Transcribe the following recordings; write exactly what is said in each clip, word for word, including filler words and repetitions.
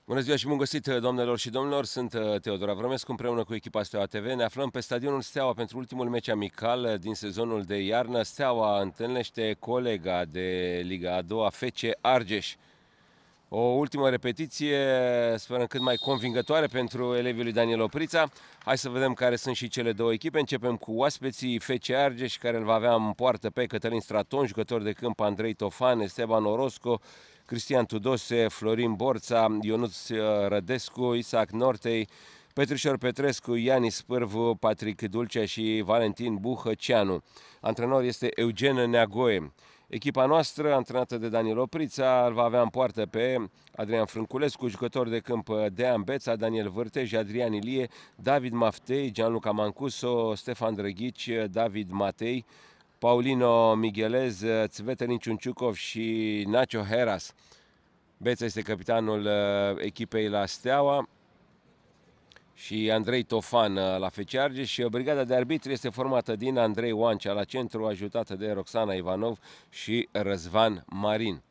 Bună ziua și bun găsit, doamnelor și domnilor, sunt Teodor Avrămescu împreună cu echipa Steaua T V. Ne aflăm pe stadionul Steaua pentru ultimul meci amical din sezonul de iarnă. Steaua întâlnește colega de Liga a doua, F C Argeș. O ultimă repetiție, sperăm cât mai convingătoare pentru elevii lui Daniel Oprița. Hai să vedem care sunt și cele două echipe. Începem cu oaspeții F C Argeș, care îl va avea în poartă pe Cătălin Straton, jucător de câmp Andrei Tofan, Esteban Orosco, Cristian Tudose, Florin Borța, Ionuț Rădescu, Isaac Nortei, Petrișor Petrescu, Ianis Pârvu, Patrick Dulcea și Valentin Buhăceanu. Antrenor este Eugen Neagoe. Echipa noastră, antrenată de Daniel Oprița, îl va avea în poartă pe Adrian Frânculescu, jucător de câmp Dean Beța, Daniel Vârtej, Adrian Ilie, David Maftei, Gianluca Mancuso, Stefan Drăghici, David Matei, Paulino Mighelez, Țvetelin Ciunciucov și Nacho Heras. Beța este capitanul echipei la Steaua și Andrei Tofan la F C Argeș și brigada de arbitri este formată din Andrei Oancea la centru, ajutată de Roxana Ivanov și Răzvan Marin.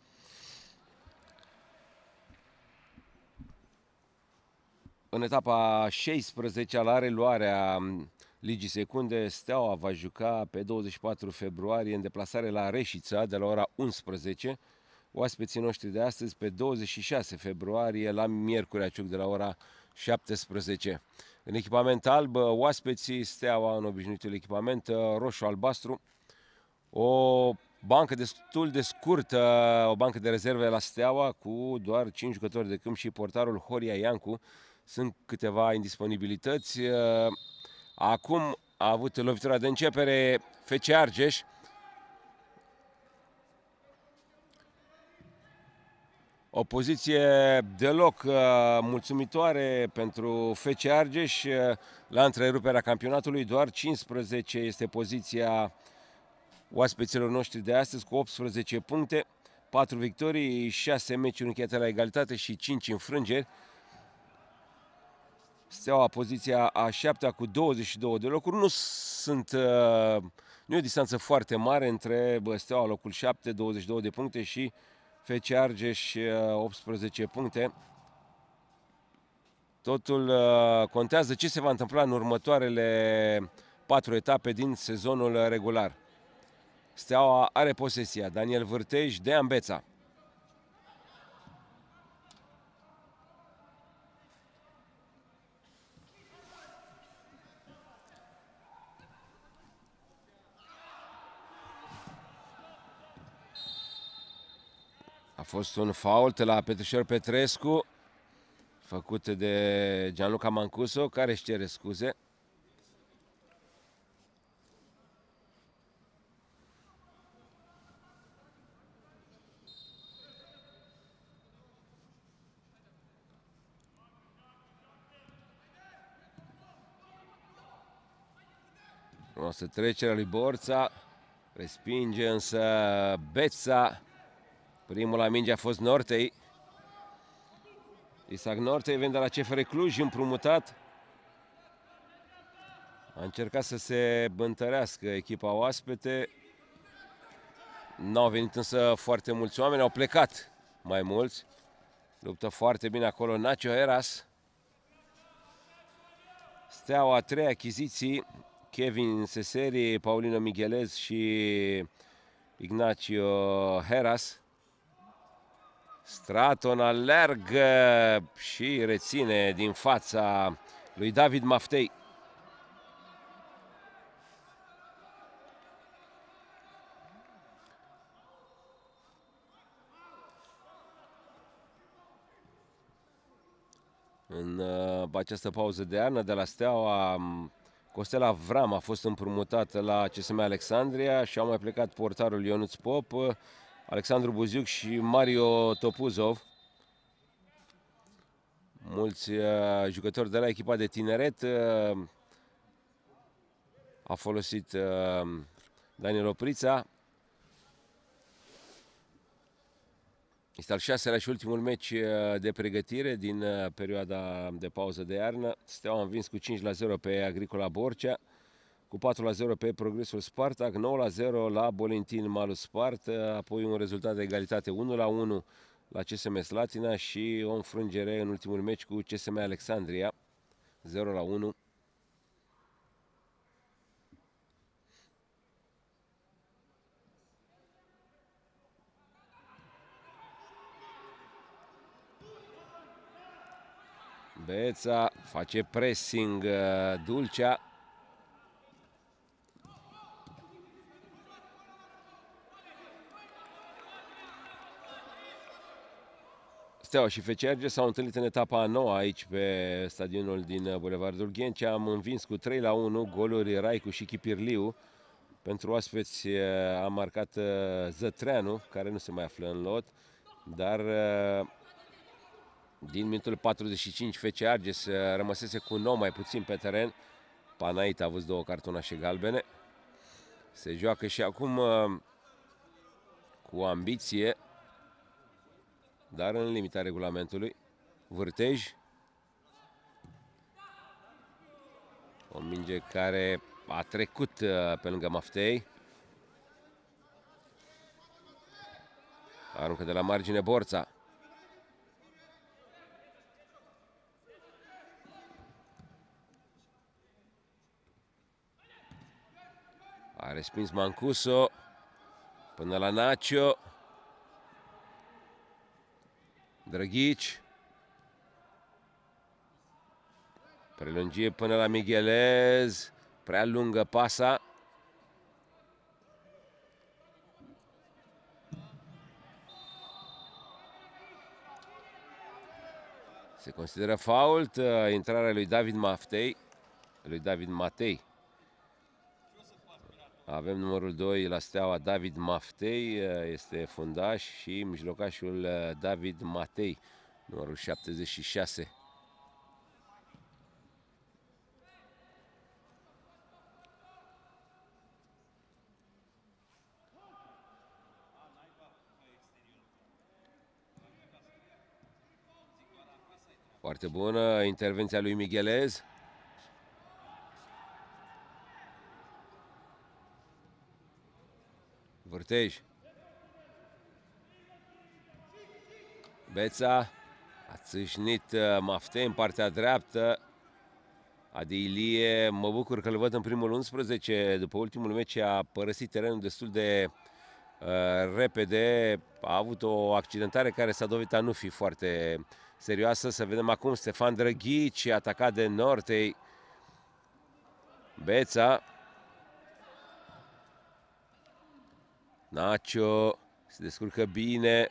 În etapa a șaisprezecea, la reluarea Ligii Secunde, Steaua va juca pe douăzeci și patru februarie în deplasare la Reșița de la ora unsprezece. Oaspeții noștri de astăzi pe douăzeci și șase februarie la Miercurea Ciuc de la ora șaptesprezece. În echipament alb, oaspeții, Steaua în obișnuitul echipament roșu-albastru. O bancă destul de scurtă, o bancă de rezerve la Steaua cu doar cinci jucători de câmp și portarul Horia Iancu. Sunt câteva indisponibilități. Acum a avut lovitura de începere F C Argeș. O poziție deloc uh, mulțumitoare pentru F C Argeș uh, la întreruperea campionatului. Doar cincisprezece este poziția oaspeților noștri de astăzi cu optsprezece puncte, patru victorii, șase meciuri încheiate la egalitate și cinci înfrângeri. Steaua poziția a șaptea cu douăzeci și două de locuri. Nu sunt uh, nu e o distanță foarte mare între Steaua locul șapte, douăzeci și două de puncte, și F C Argeș optsprezece puncte. Totul uh, contează ce se va întâmpla în următoarele patru etape din sezonul regular. Steaua are posesia. Daniel Vârtej, Dean Beța. A fost un fault la Petrișor Petrescu, făcut de Gianluca Mancuso, care își cere scuze. O să trecerea lui Borța, respinge însă Beța. Primul la minge a fost Nortei. Isaac Nortei vine de la C F R Cluj, împrumutat. A încercat să se bântărească echipa oaspete. N-au venit însă foarte mulți oameni, au plecat mai mulți. Luptă foarte bine acolo Nacho Heras. Steaua, trei achiziții: Kevin Seseri, Paulino Mighelez și Ignacio Heras. Straton alergă și reține din fața lui David Maftei. În uh, această pauză de iarnă de la Steaua, Costel Avram a fost împrumutat la C S M Alexandria și au mai plecat portarul Ionuț Pop, Alexandru Buziuc și Mario Topuzov. Mulți uh, jucători de la echipa de tineret uh, a folosit uh, Daniel Oprița. Este al șaselea și ultimul meci de pregătire din perioada de pauză de iarnă. Steaua a învins cu cinci la zero pe Agricola Borcea, cu patru la zero pe Progresul Spartak, nouă la zero la Bolintin Malu Spart, apoi un rezultat de egalitate unu la unu la C S M Slatina și o înfrângere în ultimul meci cu C S M Alexandria, zero la unu. Beța face pressing Dulcea. Steaua și F C Argeș s-au întâlnit în etapa a noua aici pe stadionul din Bulevardul Ghencea. Am învins cu trei la unu, goluri Raicu și Chipirliu. Pentru oaspeți a marcat Zătreanu, care nu se mai află în lot, dar din minutul patruzeci și cinci F C Argeș rămăsese cu nou mai puțin pe teren. Panait a avut două cartonașe galbene. Se joacă și acum cu ambiție, dar în limita regulamentului. Vârtej. O minge care a trecut pe lângă Maftei. Aruncă de la margine Borța. A respins Mancuso până la Nacio. Drăghici. Prelungie până la Mighelez. Prea lungă pasa. Se consideră fault. Intrarea lui David Maftei. Lui David Matei. Avem numărul doi la Steaua, David Maftei, este fundaș, și mijlocașul David Matei, numărul șaptezeci și șase. Foarte bună intervenția lui Mighelez. Vârtej. Beța. A țâșnit Maftei în partea dreaptă. Adi Ilie, mă bucur că îl văd în primul unsprezece. După ultimul meci a părăsit terenul destul de uh, repede. A avut o accidentare care s-a dovedit a nu fi foarte serioasă. Să vedem acum Stefan Drăghici, atacat de Nortei. Beța. Nacio se descurcă bine.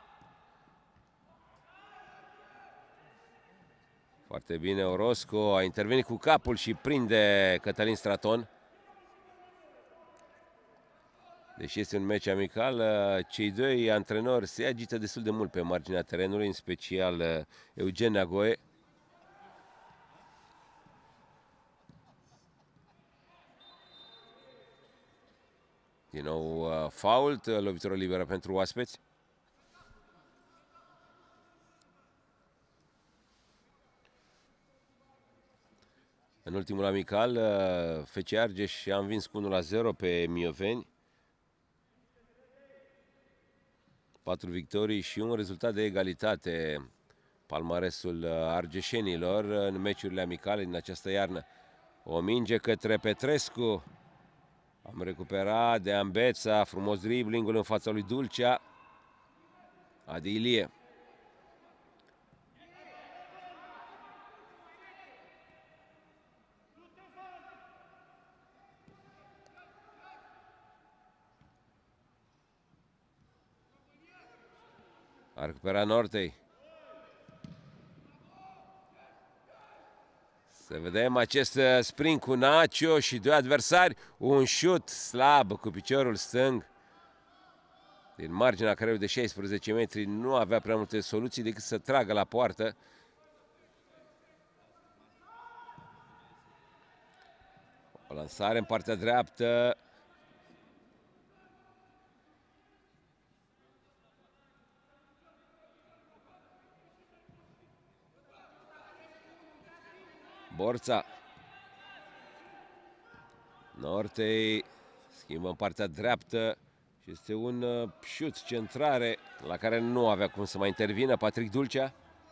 Foarte bine Orosco, a intervenit cu capul și prinde Cătălin Straton. Deși este un meci amical, cei doi antrenori se agită destul de mult pe marginea terenului, în special Eugen Neagoe. Din nou fault, lovitură liberă pentru oaspeți. În ultimul amical, F C Argeș a învins cu unu la zero pe Mioveni. Patru victorii și un rezultat de egalitate. Palmaresul argeșenilor în meciurile amicale din această iarnă. O minge către Petrescu. Am recuperat de Ambeța, frumos driblingul în fața lui Dulcea. Adi Ilie. A recuperat Nortei. Să vedem acest sprint cu Nacio și doi adversari. Un șut slab cu piciorul stâng. Din marginea careului de șaisprezece metri nu avea prea multe soluții decât să tragă la poartă. O lansare în partea dreaptă. Borța. Nortei schimbă în partea dreaptă Și este un uh, șut, centrare, la care nu avea cum să mai intervină Patrick Dulcea.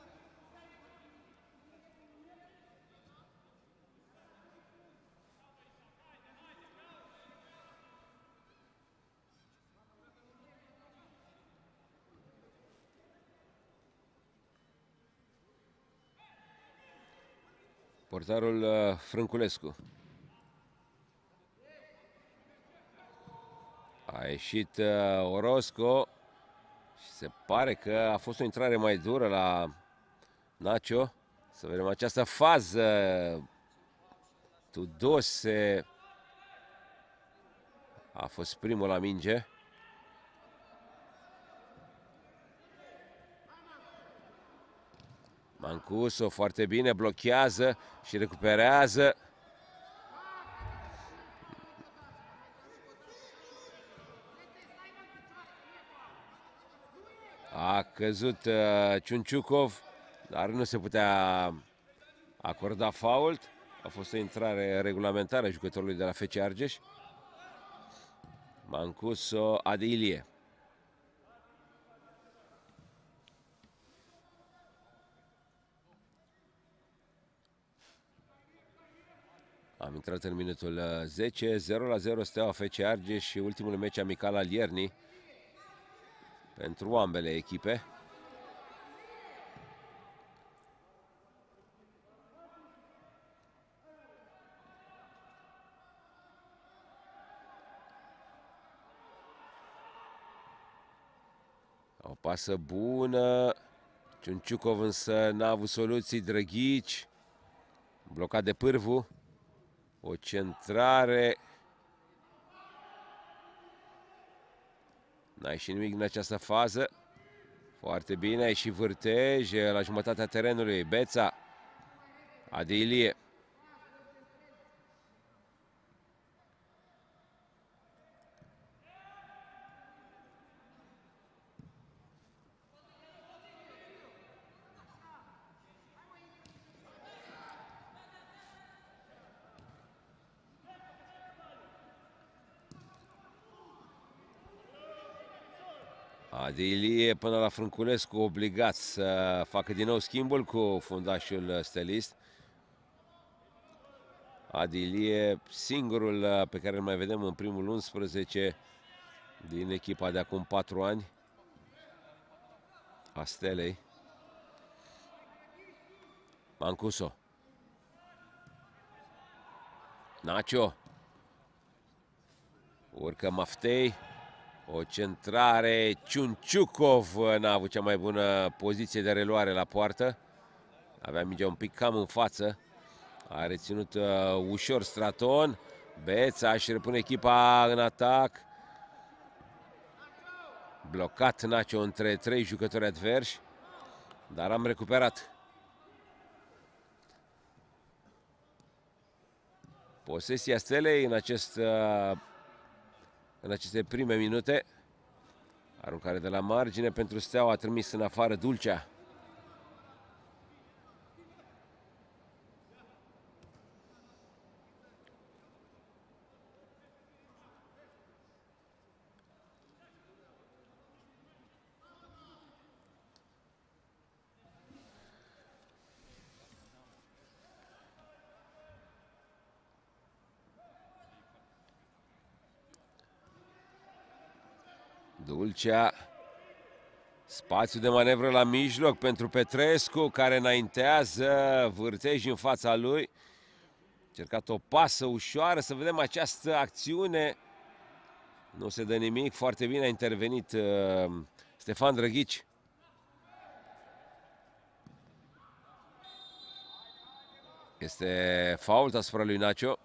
Portarul uh, Frânculescu. A ieșit uh, Orozco și se pare că a fost o intrare mai dură la Nacio. Să vedem această fază. Tudose a fost primul la minge. Mancuso foarte bine, blochează și recuperează. A căzut uh, Ciunciucov, dar nu se putea acorda fault. A fost o intrare regulamentară a jucătorului de la F C Argeș. Mancuso, Adilie. Am intrat în minutul zece, zero la zero Steaua F C Argeș și ultimul meci amical al iernii pentru ambele echipe. O pasă bună. Ciunciucov însă n-a avut soluții. Drăghici, blocat de Pârvu. O centrare. N-a ieșit nimic din această fază. Foarte bine, a ieșit Vârtej la jumătatea terenului. Beța, Adilie. Adilie până la Frânculescu, obligat să facă din nou schimbul cu fundașul stelist. Adilie, singurul pe care îl mai vedem în primul unsprezece din echipa de acum patru ani a Stelei. Mancuso. Nacio. Urcă Maftei. O centrare. Ciunciucov n-a avut cea mai bună poziție de reluare la poartă. Avea mingea un pic cam în față. A reținut uh, ușor Straton. Beța și repune echipa în atac. Blocat Nacio între trei jucători adversi. Dar am recuperat. Posesia Stelei în, acest, uh, în aceste prime minute. Aruncare de la margine pentru Steaua, a trimis în afară Dulcea. Dulcea. Spațiu de manevră la mijloc pentru Petrescu, care înaintează. Vârtej în fața lui. Cercat o pasă ușoară, să vedem această acțiune. Nu se dă nimic, foarte bine a intervenit uh, Stefan Drăghici. Este fault asupra lui Nacio.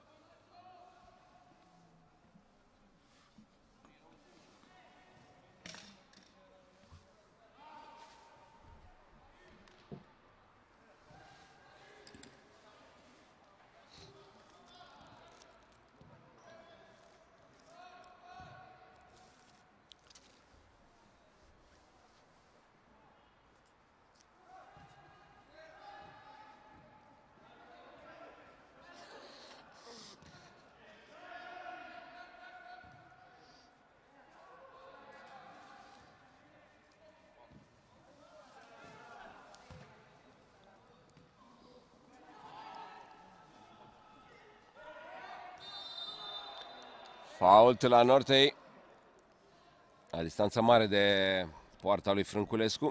Fault la Nortei, la distanță mare de poarta lui Frânculescu.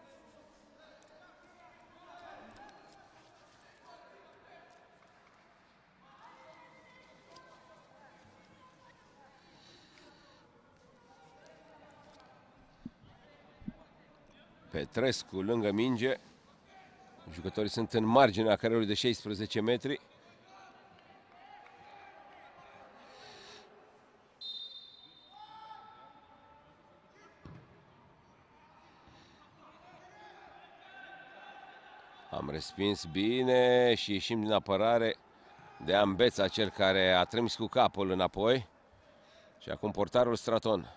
Petrescu lângă minge. Jucătorii sunt în marginea careului de șaisprezece metri. Am respins bine și ieșim din apărare de Ambeța, cel care a trimis cu capul înapoi. Și acum portarul Straton.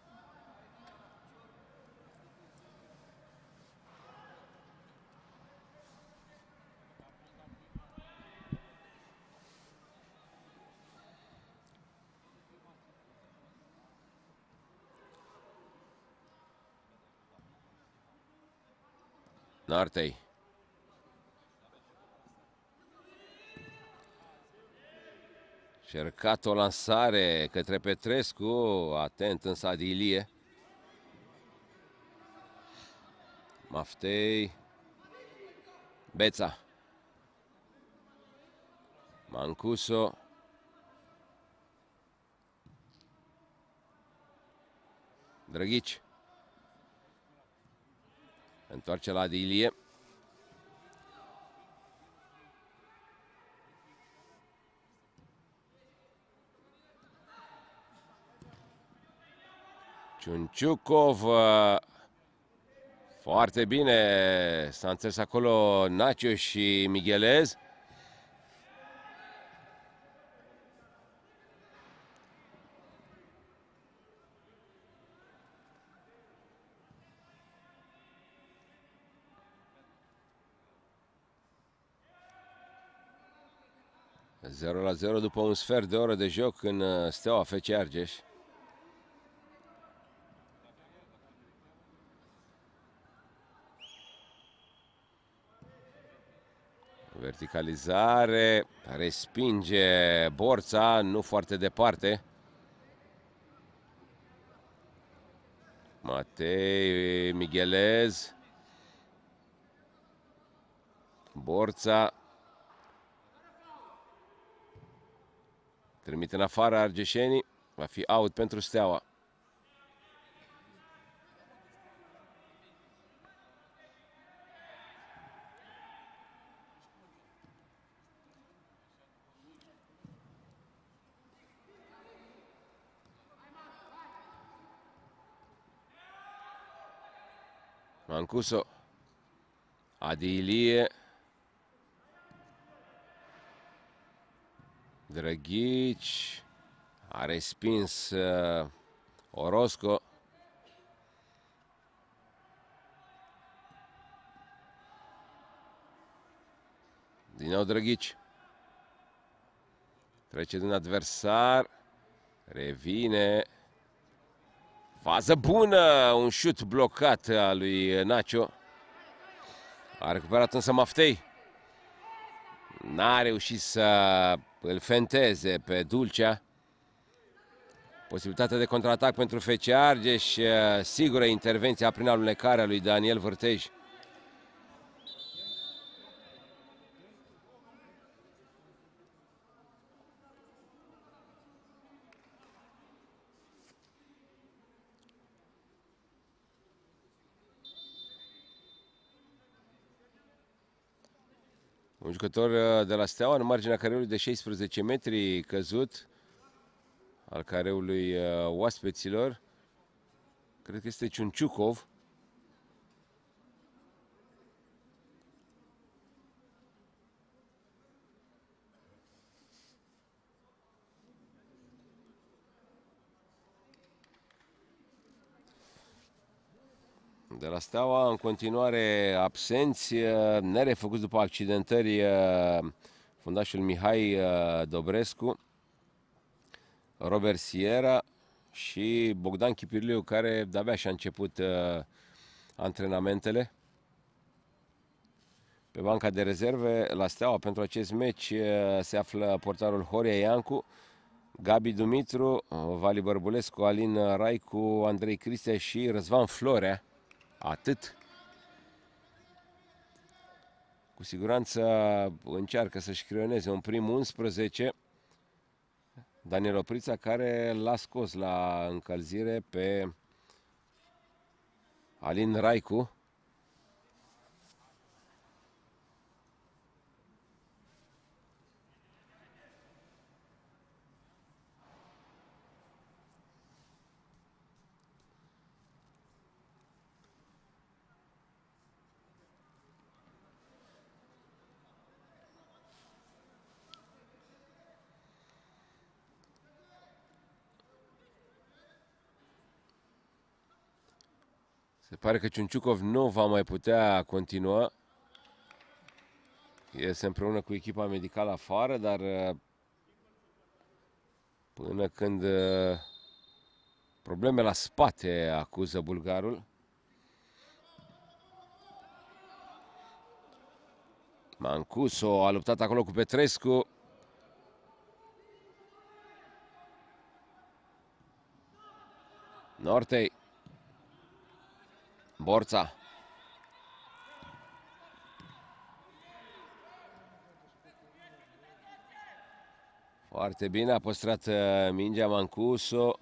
Nartei. Cercat o lansare către Petrescu, atent însă Adilie. Maftei. Beța. Mancuso. Drăghici. Întoarce la Adilie. Ciunciucov. Foarte bine. S-a înțeles acolo Nacio și Mighelez. zero la zero după un sfert de oră de joc în Steaua F C Argeș. Verticalizare, respinge Borța, nu foarte departe. Matei Mighelez. Borța. Trimite în afară argeșenii. Va fi out pentru Steaua. Mancuso. Adilie. Drăghici. A respins uh, Orosco. Din nou Drăghici. Trece din adversar. Revine. Fază bună. Un șut blocat al lui Nacio. A recuperat însă Maftei. N-a reușit să îl fenteze pe Dulcea. Posibilitatea de contraatac pentru F C Argeș. Sigură intervenția prin alunecarea lui Daniel Vârtej. Un jucător de la Steaua în marginea careului de șaisprezece metri căzut, al careului oaspeților. Cred că este Ciunciucov. De la Steaua, în continuare absenți, nerefăcuți după accidentări, fundașul Mihai Dobrescu, Robert Sierra și Bogdan Chipirliu, care de-abia și-a început antrenamentele. Pe banca de rezerve la Steaua pentru acest meci se află portarul Horia Iancu, Gabi Dumitru, Vali Bărbulescu, Alin Raicu, Andrei Cristea și Răzvan Florea. Atât. Cu siguranță încearcă să-și creioneze un prim unsprezece. Daniel Oprița, care l-a scos la încălzire pe Alin Raicu. Se pare că Ciunciucov nu va mai putea continua. Este împreună cu echipa medicală afară, dar până când probleme la spate acuză bulgarul. Mancuso a luptat acolo cu Petrescu. Nortei. Borța. Foarte bine, a păstrat mingea Mancuso.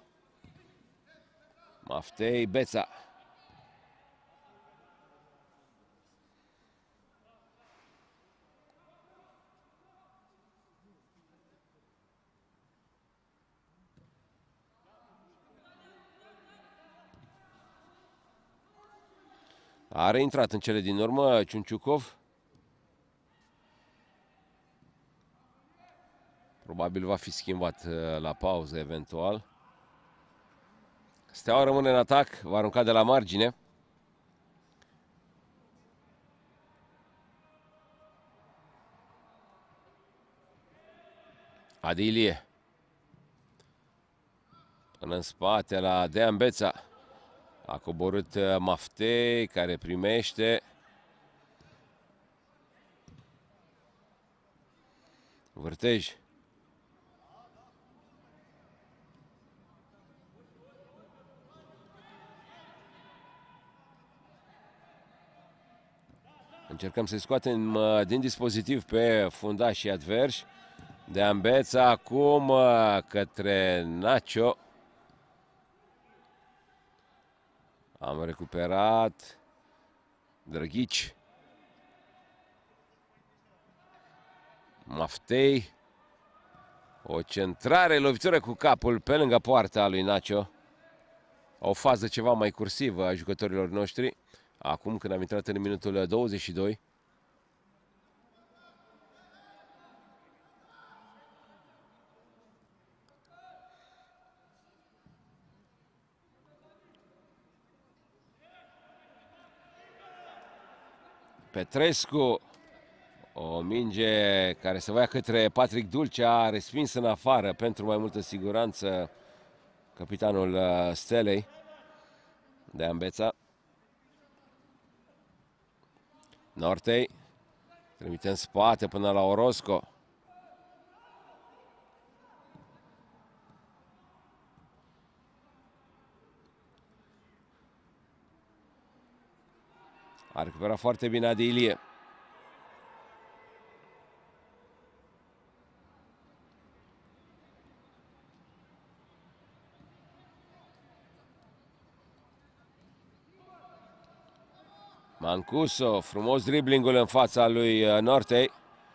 Maftei, Beța. A reintrat în cele din urmă Ciunciucov. Probabil va fi schimbat la pauză eventual. Steaua rămâne în atac, va arunca de la margine. Adilie. Până în spate la Dean Beța. A coborât Maftei, care primește. Vârtej. Încercăm să-i scoatem din dispozitiv pe fundașii adversi. Dean Beța acum către Nacio. Am recuperat. Drăghici. Maftei. O centrare, lovitură cu capul pe lângă poarta lui Nacio. O fază ceva mai cursivă a jucătorilor noștri. Acum când am intrat în minutul douăzeci și doi. Petrescu. O minge care se va ia către Patrick Dulcea, respins în afară pentru mai multă siguranță capitanul Stelei, Dean Beța. Nortei trimite în spate până la Orozco. A recuperat foarte bine Adilie. Mancuso, frumos driblingul în fața lui Nortei.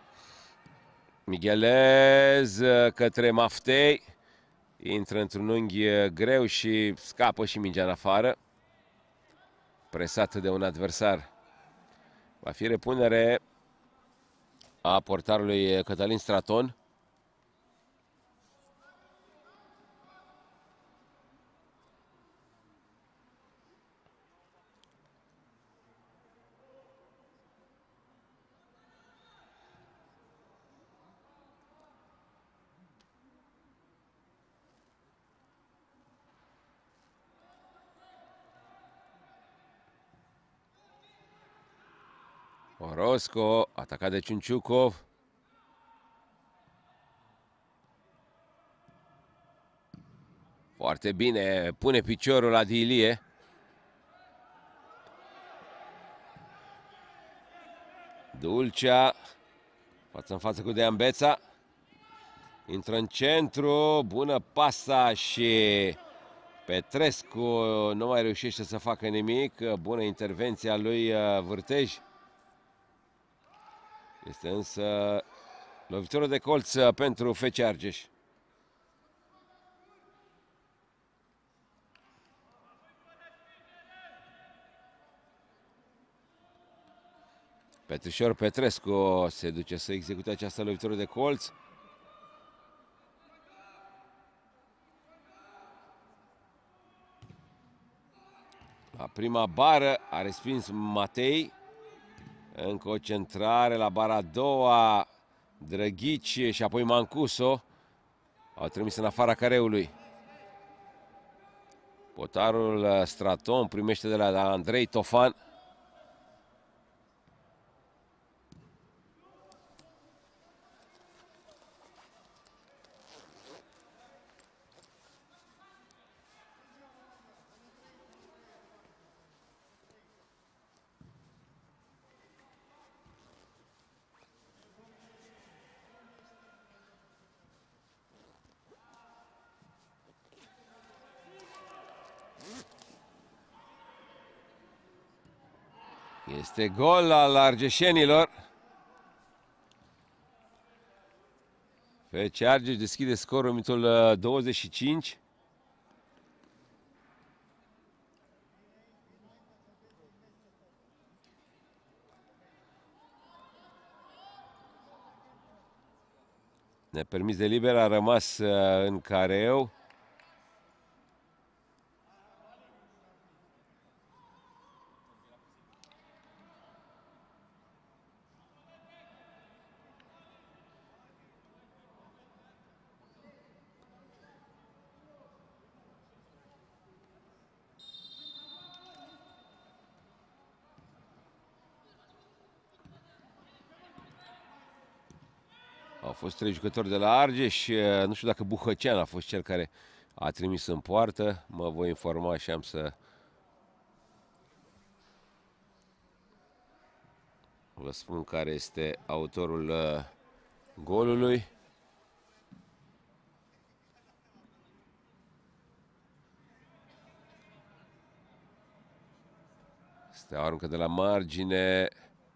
Mighelez către Maftei. Intră într-un unghi greu și scapă și mingea în afară. Presat de un adversar. Va fi repunere a portarului Cătălin Straton. Orozco, atacat de Ciunciucov. Foarte bine, pune piciorul la Dilie. Dulcea, față în față cu Dean Beța. Intră în centru, bună pasa și Petrescu nu mai reușește să facă nimic. Bună intervenția lui Vârtej. Este însă lovitură de colț pentru F C Argeș. Petrișor Petrescu se duce să execute această lovitură de colț. La prima bară a respins Matei. Încă o centrare la bara a doua. Drăghici și apoi Mancuso au trimis în afara careului. Potarul Straton primește de la Andrei Tofan. Este gol al argeșenilor. F C Argeș deschide scorul în minutul douăzeci și cinci. Nepermis de liber a rămas în careu. Au fost trei jucători de la Argeș. Nu știu dacă Buhăcean a fost cel care a trimis în poartă. Mă voi informa și am să vă spun care este autorul golului. Steaua aruncă de la margine.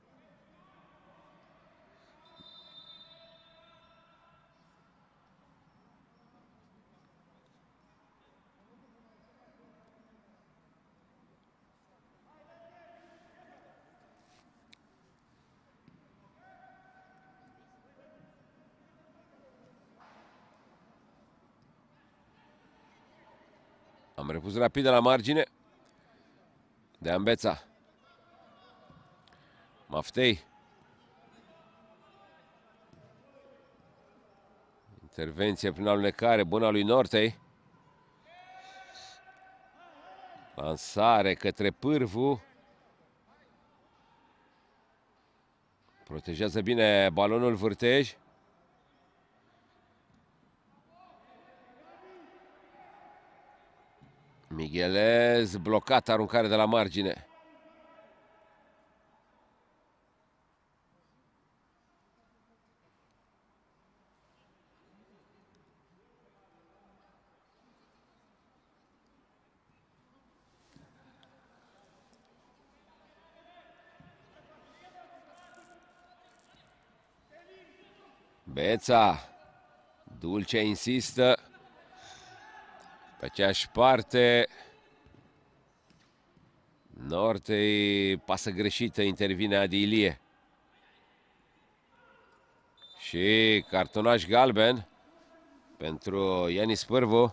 Am repus rapid de la margine. Dean Beța. Maftei. Intervenție prin alunecare bună a lui Nortei. Lansare către Pârvu. Protejează bine balonul Vârtej. Mighelez blocat, aruncare de la margine. Beța. Dulcea insistă. Pe aceeași parte. Nortei, pasă greșită, intervine Adi Ilie. Și cartonaj galben pentru Ianis Pârvu.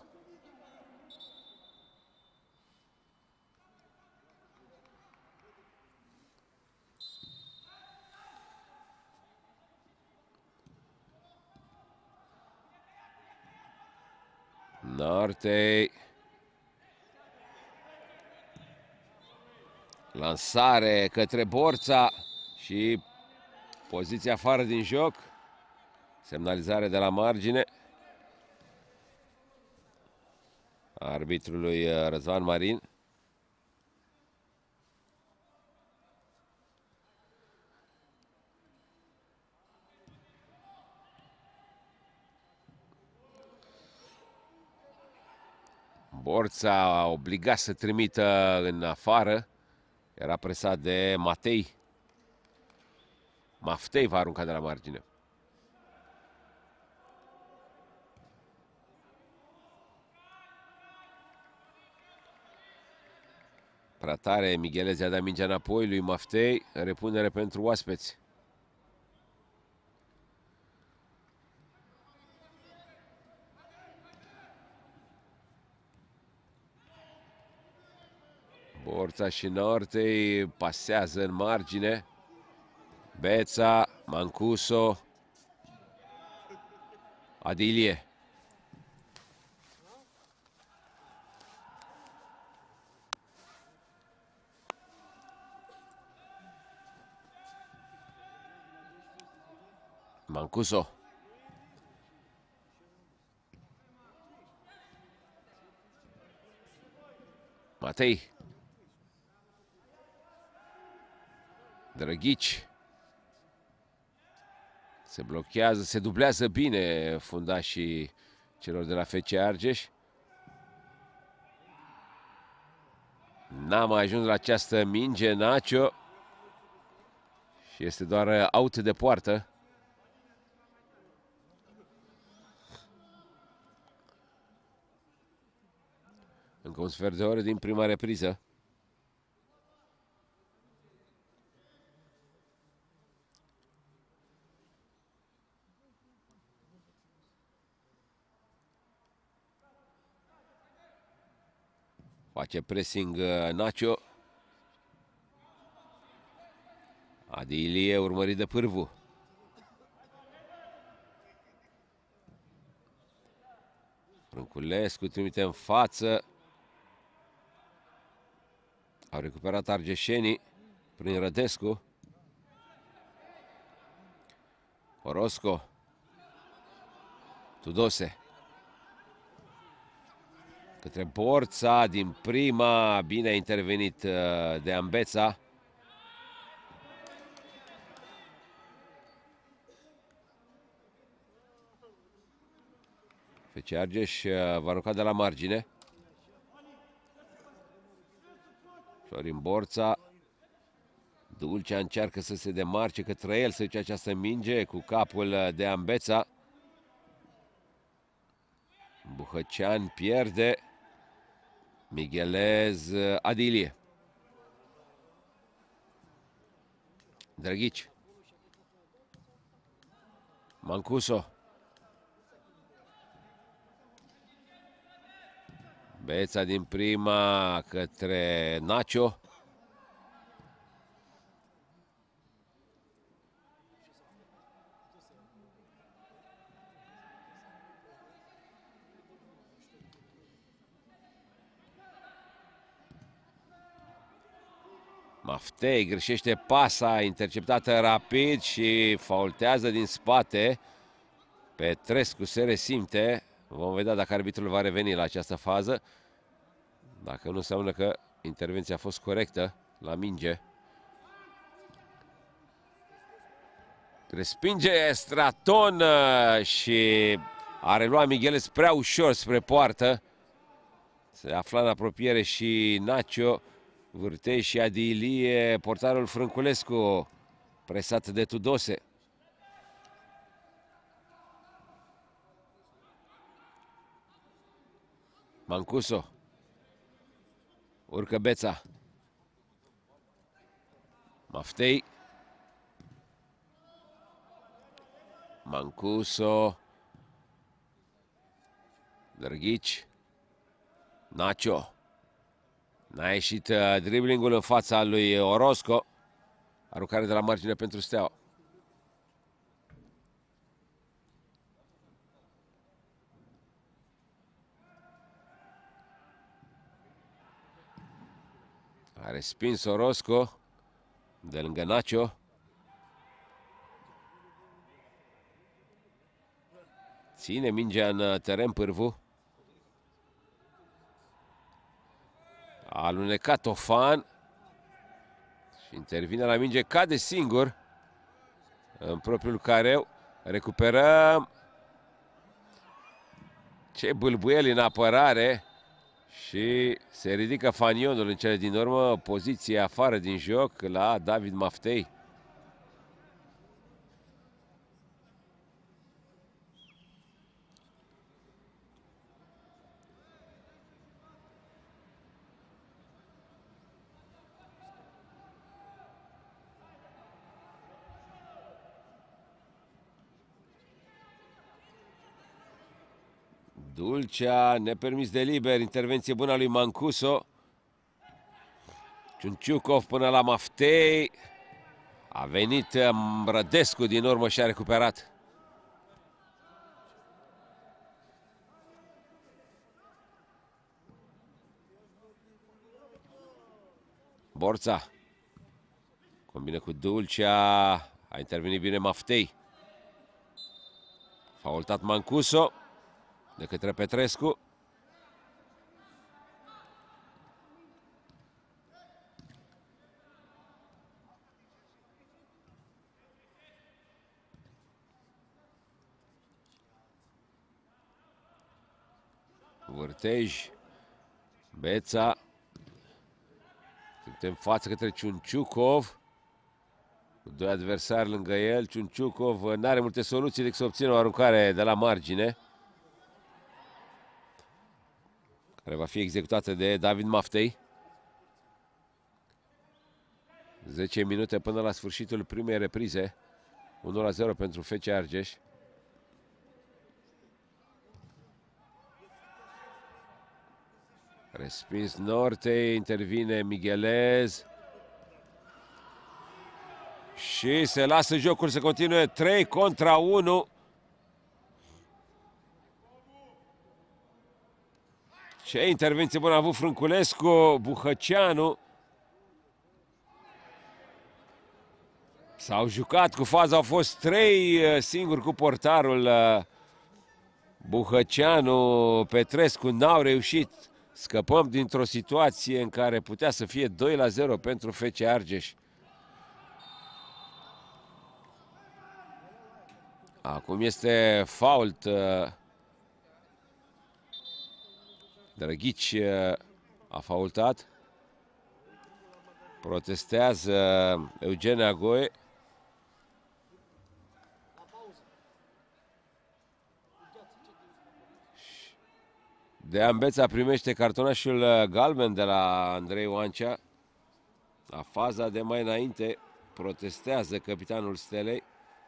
Nortei. Lansare către Borța și poziția afară din joc. Semnalizare de la margine. arbitrului Răzvan Marin. Borța a obligat să trimită în afară. Era presat de Matei. Maftei va arunca de la margine. Prea tare, Mighelezi a dat mingea înapoi lui Maftei. Repunere pentru oaspeți. Borța și Nortei pasează în margine. Beța, Mancuso, Adilie. Mancuso. Matei. Drăghici. Se blochează, se dublează bine fundașii celor de la F C Argeș. N-a mai ajuns la această minge Nacio. Și este doar out de poartă. Încă un sfert de oră din prima repriză. Face pressing Nacio. Adilie urmărit de Pârvu. Frânculescu trimite în față. Au recuperat argeșenii prin Rădescu. Orosco. Tudose. Către Borța din prima. Bine a intervenit de Ambeța. F C Argeș va arunca de la margine. Florin Borța. Dulcea încearcă să se demarce către el, să duce această minge cu capul de Ambeța. Buhăcean pierde. Mighelez, Adilie. Drăghici. Mancuso. Beța din prima către Nacio. Maftei greșește pasa interceptată rapid și faultează din spate. Petrescu se resimte. Vom vedea dacă arbitrul va reveni la această fază. Dacă nu, înseamnă că intervenția a fost corectă la minge. Respinge Straton și a reluat Mighelez prea ușor spre poartă. Se afla în apropiere și Nacio. Vârtei și Adilie, portarul Frânculescu, presat de Tudose. Mancuso. Urcă Beța. Maftei. Mancuso. Drăghici. Nacio. N-a ieșit uh, driblingul în fața lui Orosco. Aruncare de la margine pentru Steaua. A respins Orosco de lângă Nacio. Ține mingea în teren Pârvu. alunecat Ofan și intervine la minge, cade singur în propriul careu. Recuperăm. Ce bâlbuieli în apărare și se ridică fanionul în cele din urmă, poziție afară din joc la David Maftei. Dulcea, nepermis de liber, intervenție bună a lui Mancuso. Ciunciucov până la Maftei. A venit Rădescu din urmă și a recuperat. Borța. Combină cu Dulcea. A intervenit bine Maftei. Faultat Mancuso de către Petrescu. Vârtej. Beța. Suntem față către Ciunciucov. Cu doi adversari lângă el. Ciunciucov nu are multe soluții decât să obțină o aruncare de la margine, care va fi executată de David Maftei. zece minute până la sfârșitul primei reprize. unu la zero pentru F C Argeș. Respins Norte, intervine Mighelez. Și se lasă jocul să continue. trei contra unu. Ce intervenție bună a avut Frânculescu. Buhăceanu s-au jucat cu faza, au fost trei singuri cu portarul. Buhăceanu, Petrescu n-au reușit. Scăpăm dintr-o situație în care putea să fie doi la zero pentru F C Argeș. Acum este fault. Drăghici a faultat. Protestează Eugen Agoe. De Ambeța primește cartonașul galben de la Andrei Oancea. La faza de mai înainte protestează capitanul Stelei.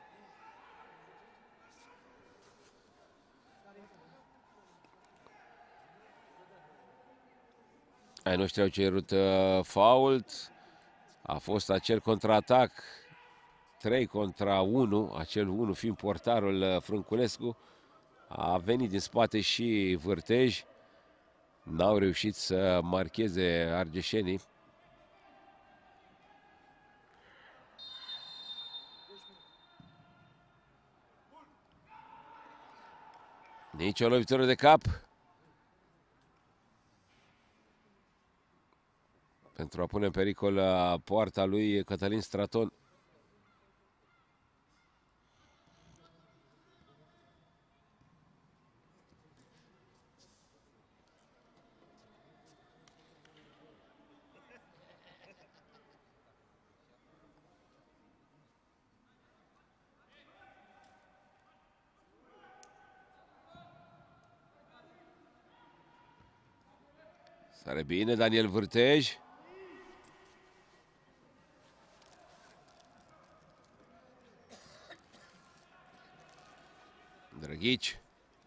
Ai noștri au cerut uh, fault. A fost acel contraatac trei contra unu, acel unu fiind portarul uh, Frânculescu. A venit din spate și Vârtej. N-au reușit să marcheze argeșenii. Nici o lovitură de cap pentru a pune în pericol poarta lui Cătălin Straton. Sare bine Daniel Vârtej. Drăghici.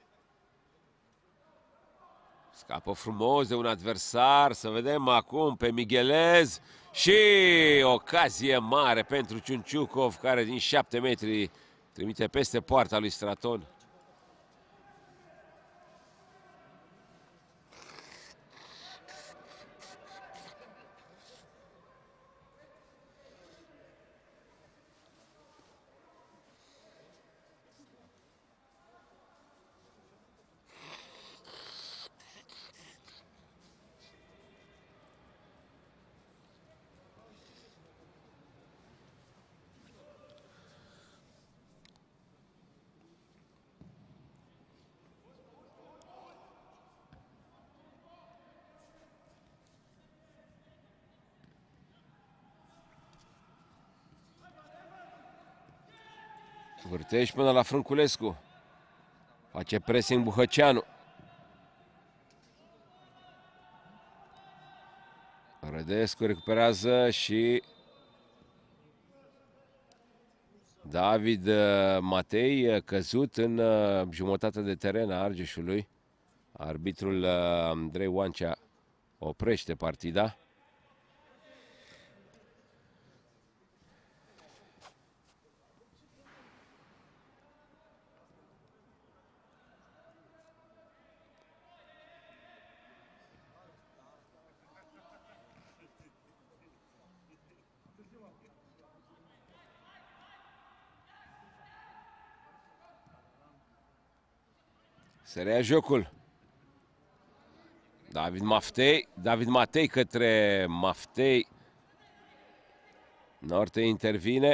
Scapă frumos de un adversar. Să vedem acum pe Mighelez. Și ocazie mare pentru Ciunciucov, care din șapte metri trimite peste poarta lui Straton. Vârtești până la Frânculescu. Face pressing Buhăceanu. Rădescu recuperează și David Matei căzut în jumătatea de teren a Argeșului. Arbitrul Andrei Oancea oprește partida. Se rea jocul. David Maftei, David Matei către Maftei. Norte intervine.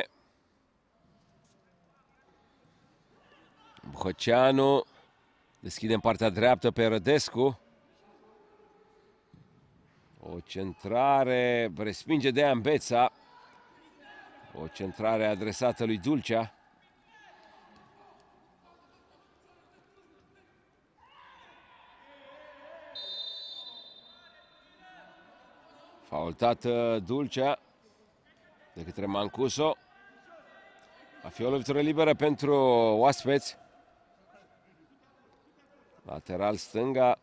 Buhăceanu deschide în partea dreaptă pe Rădescu. O centrare respinge de Ambeța. O centrare adresată lui Dulcea. Faultată Dulcea de către Mancuso. Va fi o lovitură liberă pentru oaspeți. Lateral stânga.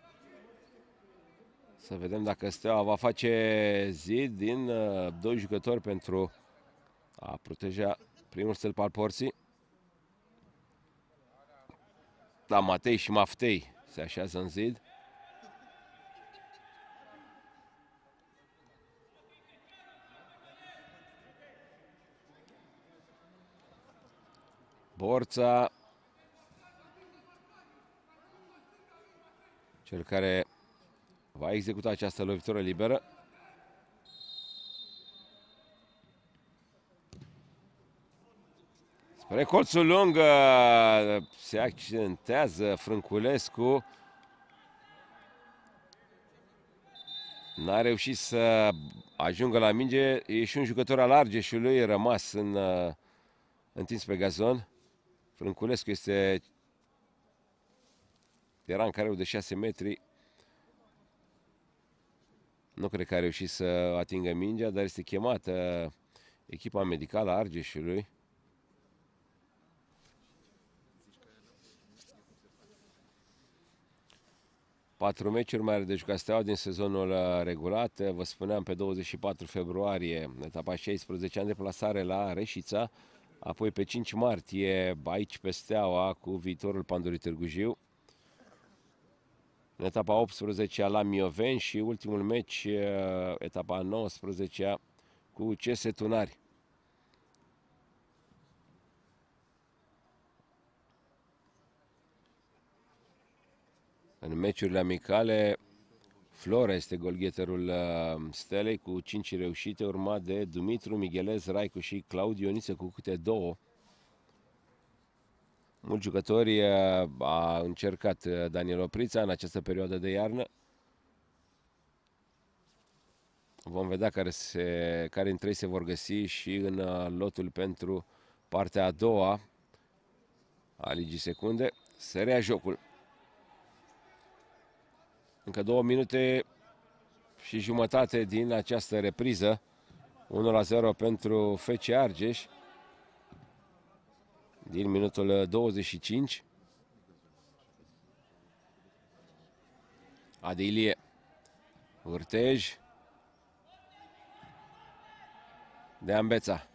Să vedem dacă Steaua va face zid din uh, doi jucători pentru a proteja primul stâlp al porții. Da, Matei și Maftei se așează în zid. Borța, cel care va executa această lovitură liberă. Spre colțul lung se accidentează Frânculescu. N-a reușit să ajungă la minge. E și un jucător al Argeșului rămas în, întins pe gazon. Frânculescu este era în careu de șase metri. Nu cred că a reușit să atingă mingea, dar este chemată echipa medicală a Argeșului. Patru meciuri mai are de jucat Steaua din sezonul regulat. Vă spuneam, pe douăzeci și patru februarie, etapa șaisprezece, ani de plasare la Reșița. Apoi pe cinci martie, aici pe Steaua, cu Viitorul Pandurii Târgu Jiu. În etapa optsprezece la Mioveni și ultimul meci, etapa nouăsprezece cu C S Tunari. În meciurile amicale, Flora este golgheterul Stelei cu cinci reușite, urmat de Dumitru, Mighelez, Raicu și Claudiu Ioniță cu câte două. Mulți jucători a încercat Daniel Oprița în această perioadă de iarnă. Vom vedea care, se, care dintre ei se vor găsi și în lotul pentru partea a doua a Ligii Secunde. Se rea jocul. Încă două minute și jumătate din această repriză. unu la zero pentru F C Argeș. Din minutul douăzeci și cinci. Adilie. Vârtej. De Ambeța.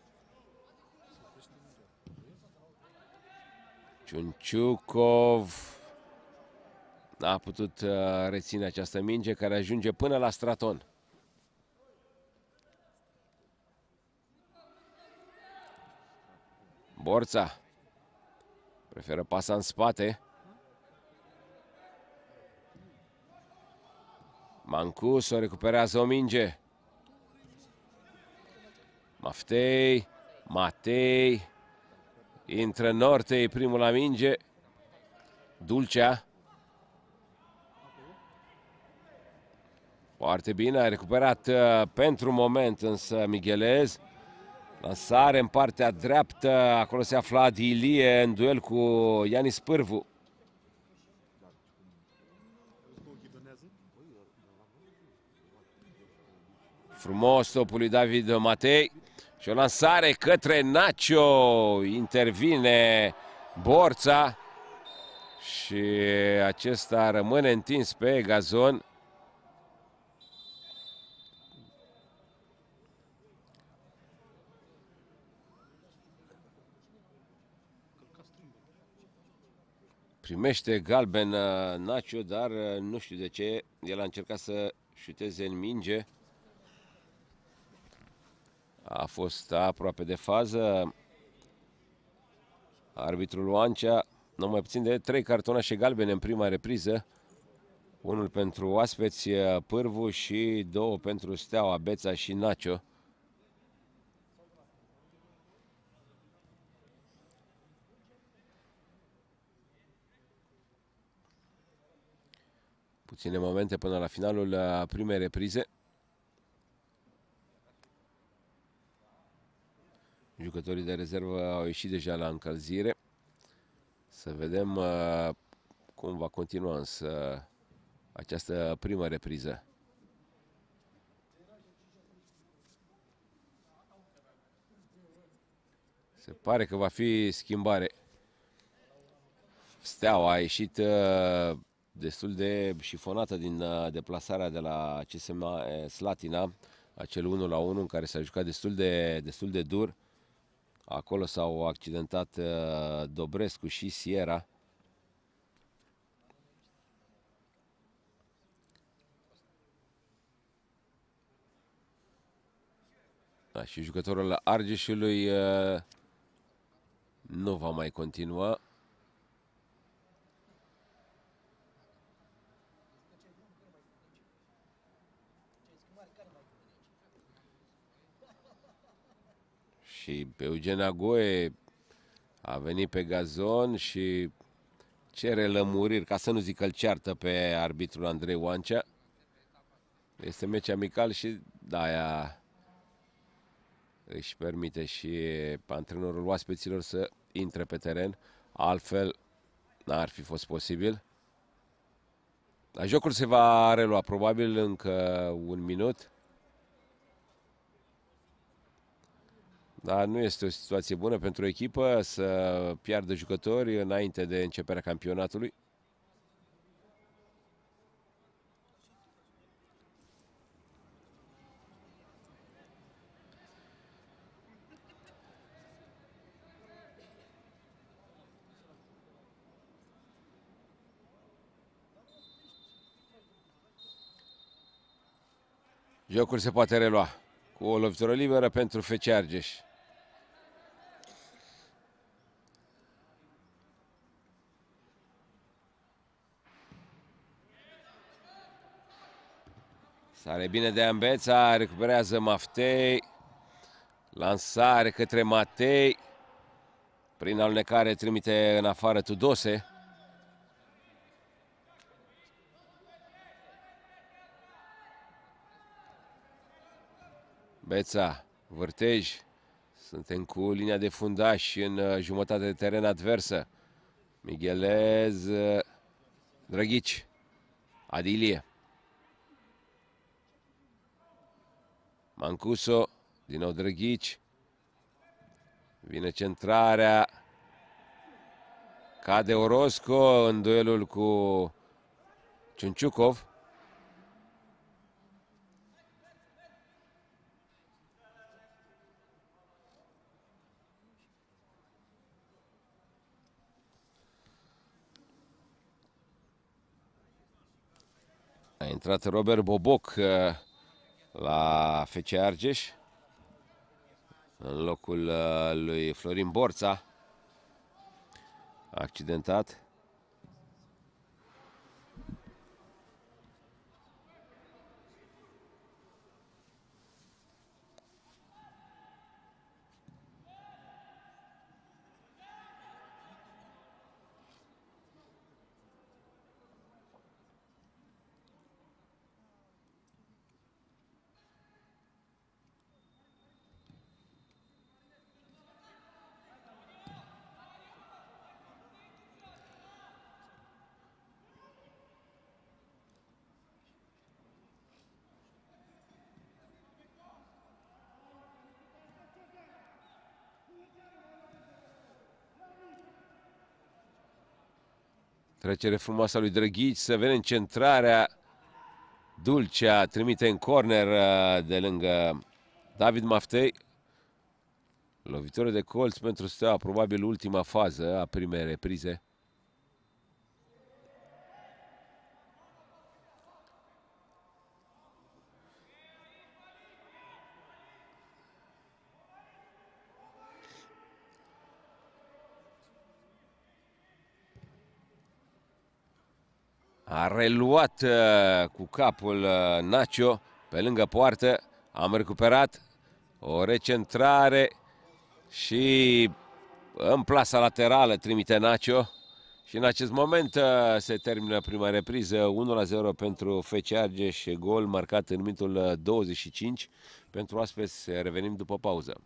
Ciunciucov n-a putut reține această minge care ajunge până la Straton. Borța preferă pasa în spate. Mancuso recuperează o minge. Maftei, Matei, intră Nortei, primul la minge. Dulcea. Foarte bine, a recuperat uh, pentru moment însă Mighelez. Lansare în partea dreaptă, acolo se afla Adi Ilie în duel cu Ianis Pârvu. Frumos stopul lui David Matei și o lansare către Nacio. Intervine Borța și acesta rămâne întins pe gazon. Primește galben Nacio, dar nu știu de ce. El a încercat să șuteze în minge. A fost aproape de fază. Arbitrul Oancea, nu mai puțin de trei cartonașe galbene în prima repriză. Unul pentru oaspeți Pârvu și două pentru Steaua, Beța și Nacio. Puține momente până la finalul primei reprize. Jucătorii de rezervă au ieșit deja la încălzire. Să vedem uh, cum va continua însă această primă repriză. Se pare că va fi schimbare. Steaua a ieșit uh, destul de șifonată din uh, deplasarea de la C S M A Slatina, acel unu la unu în care s-a jucat destul de, destul de dur. Acolo s-au accidentat uh, Dobrescu și Sierra. Da, și jucătorul Argeșului uh, nu va mai continua. Și Eugen Agoe a venit pe gazon și cere lămuriri, ca să nu zic că îl ceartă pe arbitrul Andrei Oancea. Este meci amical și de-aia își permite și antrenorul oaspeților să intre pe teren. Altfel n-ar fi fost posibil. Dar jocul se va relua probabil încă un minut. Dar nu este o situație bună pentru echipă să piardă jucători înainte de începerea campionatului. Jocul se poate relua cu o lovitură liberă pentru F C Argeș. Sare bine de Ambeța, recuperează Maftei. Lansare către Matei. Prin alunecare trimite în afară Tudose. Beța, Vârtej. Suntem cu linia de fundaș în jumătate de teren adversă. Mighelez, Drăghici, Adilie. Mancuso, din nou Drăghici. Vine centrarea. Cade Orosco în duelul cu Ciunciucov. A intrat Robert Boboc la F C Argeș în locul lui Florin Borța, accidentat. Trecere frumoasă a lui Drăghici, să vedem centrarea. Dulcea trimite în corner de lângă David Maftei. Lovitură de colț pentru Steaua, probabil ultima fază a primei reprize. A reluat uh, cu capul uh, Nacio pe lângă poartă. Am recuperat o recentrare și în plasa laterală trimite Nacio. Și în acest moment uh, se termină prima repriză, unu la zero pentru F C Argeș, gol marcat în minutul douăzeci și cinci. Pentru astfel revenim după pauză.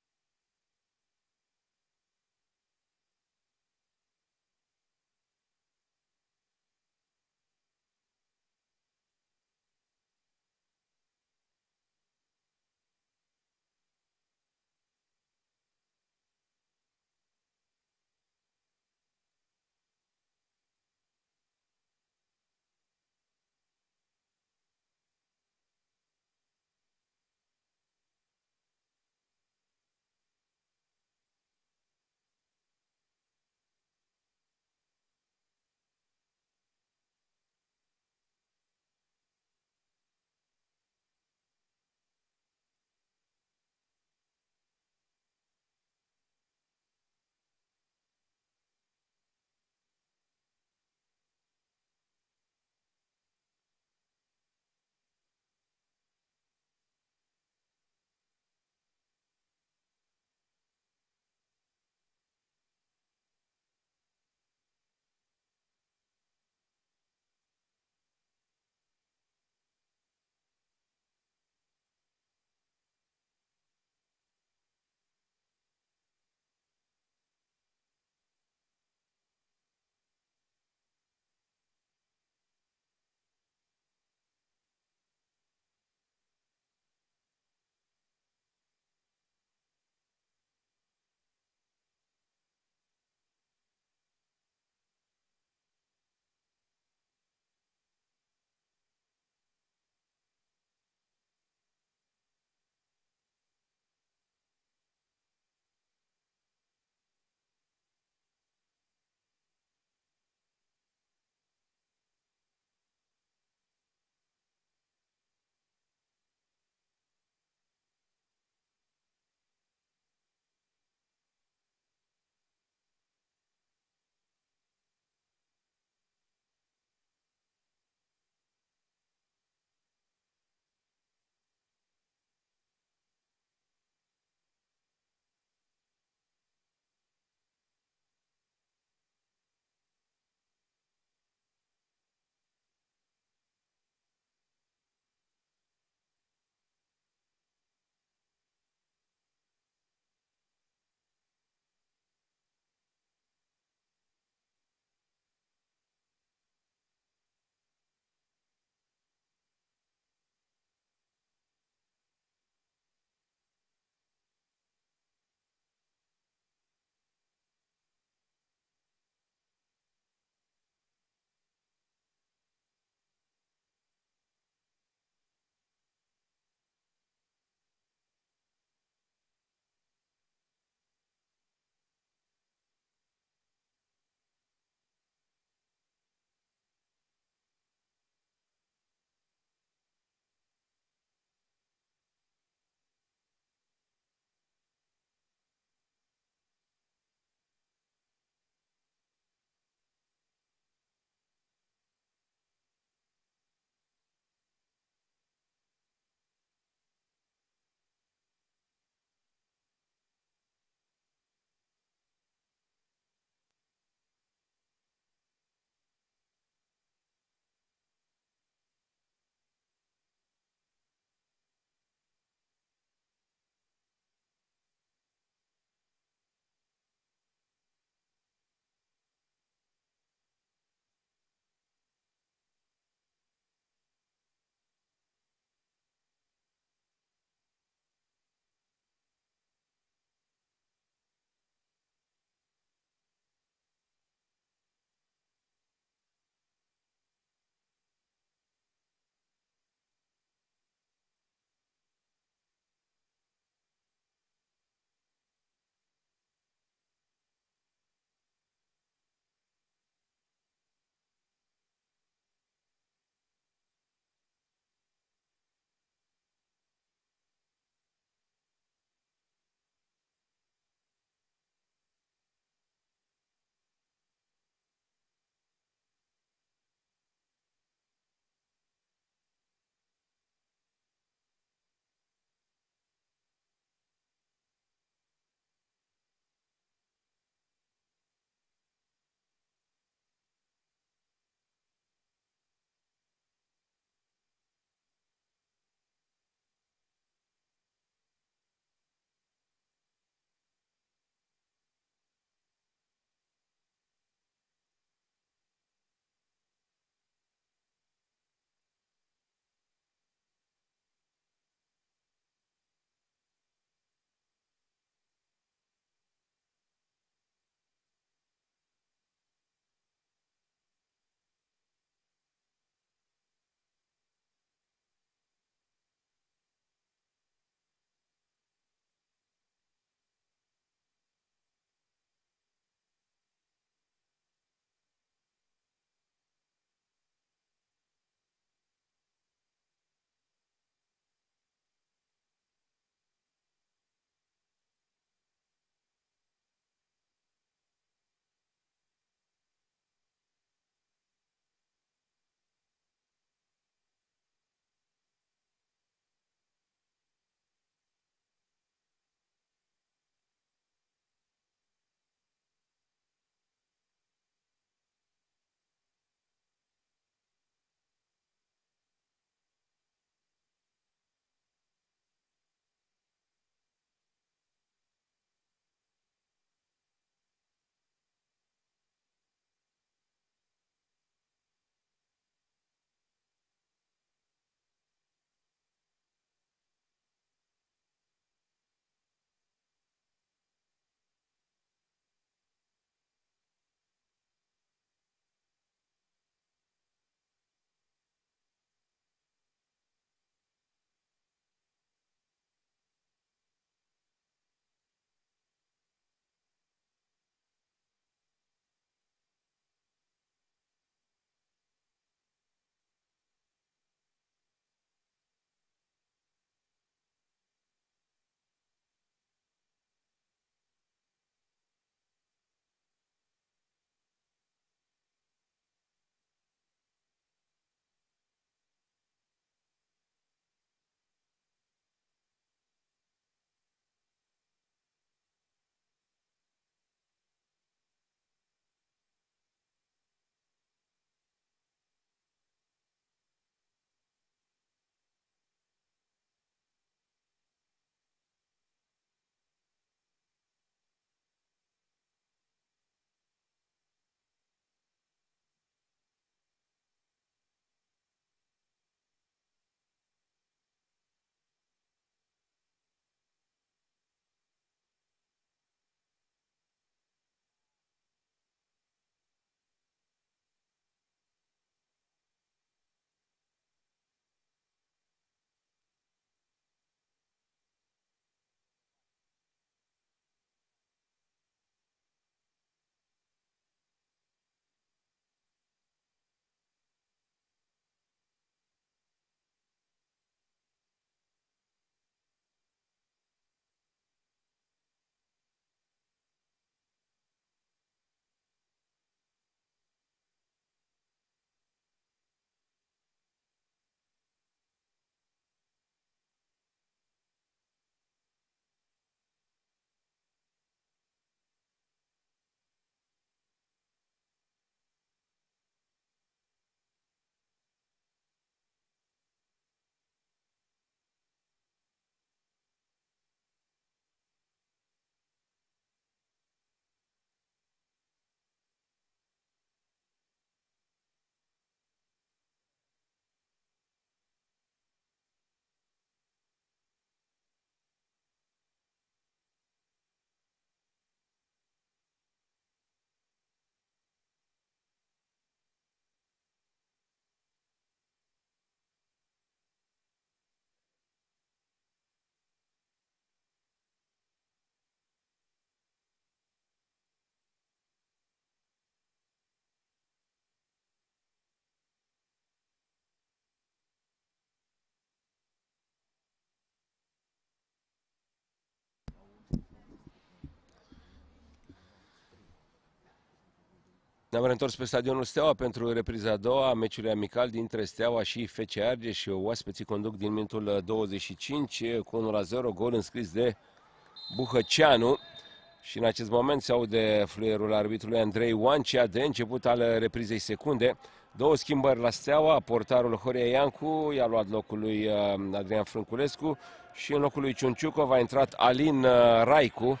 Ne-am reîntors pe stadionul Steaua pentru repriza a doua a meciului amical dintre Steaua și F C Argeș și oaspeții conduc din minutul douăzeci și cinci cu unu la zero, gol înscris de Buhăceanu. Și în acest moment se aude fluierul arbitrului Andrei Oancea de început al reprizei secunde. Două schimbări la Steaua, portarul Horia Iancu i-a luat locul lui Adrian Frânculescu și în locul lui Ciunciucov a intrat Alin Raicu.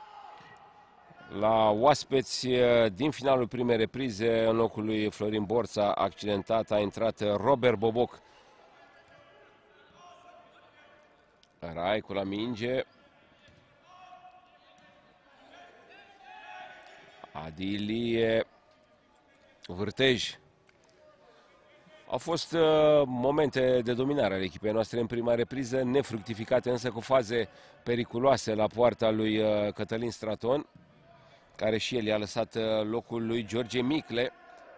La oaspeți din finalul primei reprize, în locul lui Florin Borța, accidentat, a intrat Robert Boboc. Raicu la minge. Adilie, Vârtej. Au fost uh, momente de dominare ale echipei noastre în prima repriză, nefructificate însă cu faze periculoase la poarta lui uh, Cătălin Straton, care și el i-a lăsat uh, locul lui George Micle.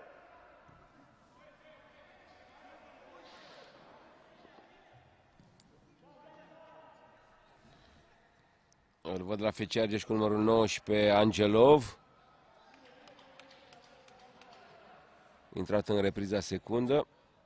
Îl văd la F C Argeș cu numărul nouăsprezece, Angelov. Intrat în repriza secundă.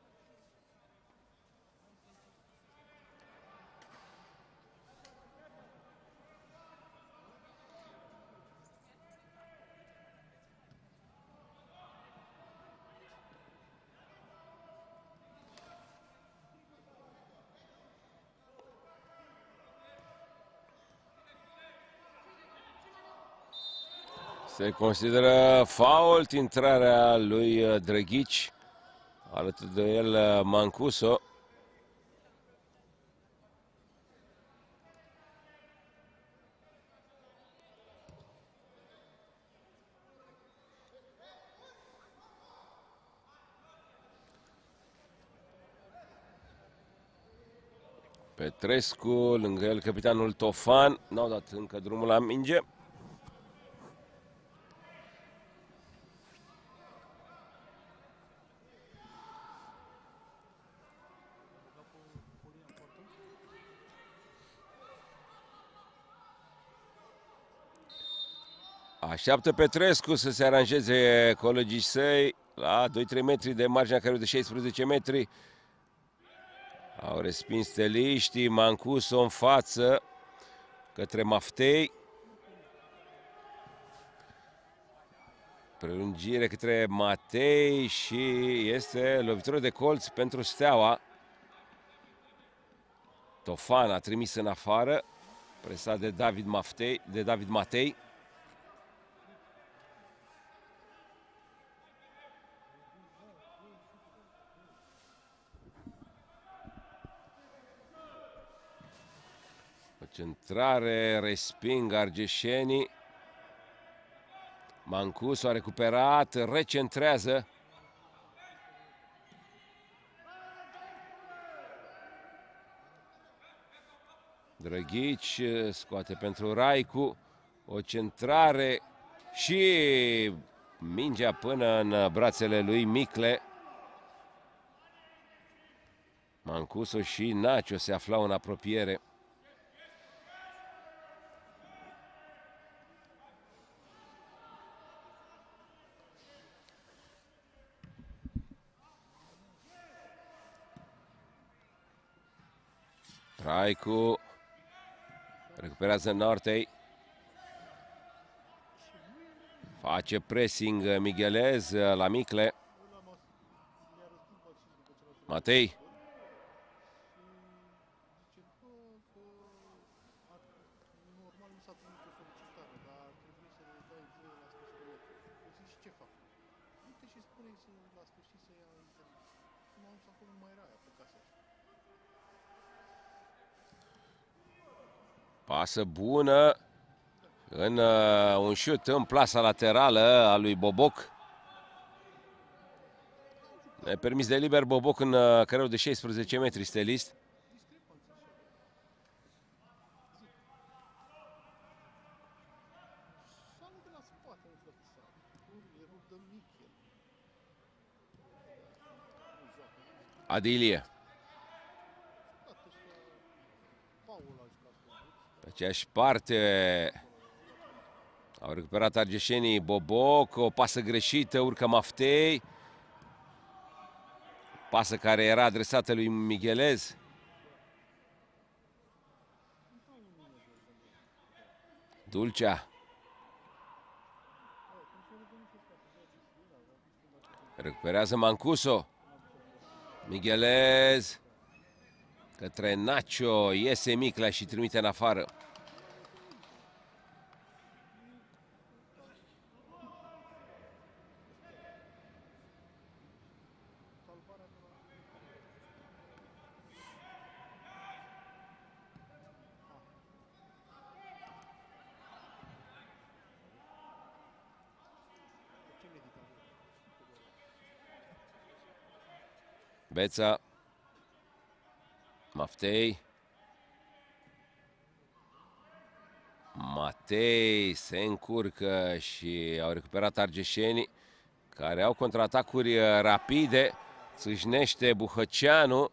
Se consideră fault intrarea lui Drăghici, alături de el Mancuso. Petrescu, lângă el capitanul Tofan, n-au dat încă drumul la minge. Așteaptă Petrescu să se aranjeze colegii săi la doi trei metri de marginea care de șaisprezece metri. Au respins steliștii, Mancuso în față către Maftei. Prelungire către Matei și este lovitură de colț pentru Steaua. Tofan a trimis în afară, presat de David Maftei, de David Matei. O centrare, resping argeșenii. Mancuso a recuperat, recentrează. Drăghici scoate pentru Raicu. O centrare și mingea până în brațele lui Micle. Mancuso și Nacio se aflau în apropiere. Raicu recuperează Nortei. Face pressing Mighelez la Micle. Matei. Pasă bună în uh, un șut în plasa laterală a lui Boboc. Ne permis de liber Boboc în uh, careu de șaisprezece metri, stelist. Adilie. Pe aceeași parte Au recuperat argeșenii. Boboc, o pasă greșită, urcă Maftei. Pasă care era adresată lui Mighelez. Dulcea. Recuperează Mancuso. Mighelez. Către Nacho. Iese Micla și trimite în afară. Beța. Maftei. Matei se încurcă și au recuperat argeșenii, care au contraatacuri rapide. Țâșnește Buhăceanu.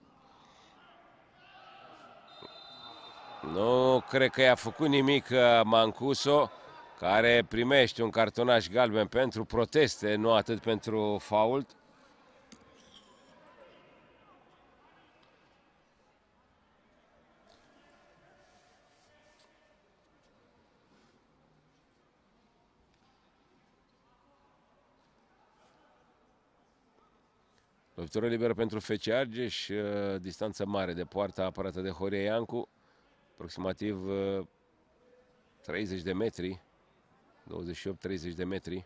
Nu cred că i-a făcut nimic Mancuso, care primește un cartonaș galben pentru proteste, nu atât pentru fault. Lovitură liberă pentru F C Argeș, distanță mare de poartă apărată de Horia Iancu, aproximativ treizeci de metri, douăzeci și opt treizeci de metri.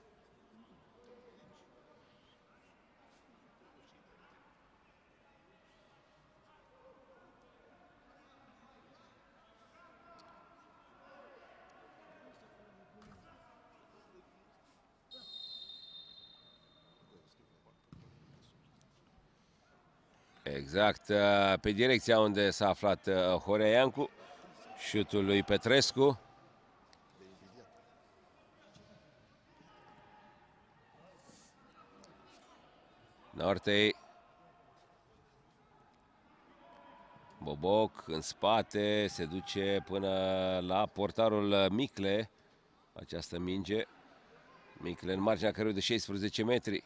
Exact, pe direcția unde s-a aflat Horia Iancu, șutul lui Petrescu. Nortei. Boboc în spate, se duce până la portarul Micle, această minge. Micle în marginea căruia de șaisprezece metri.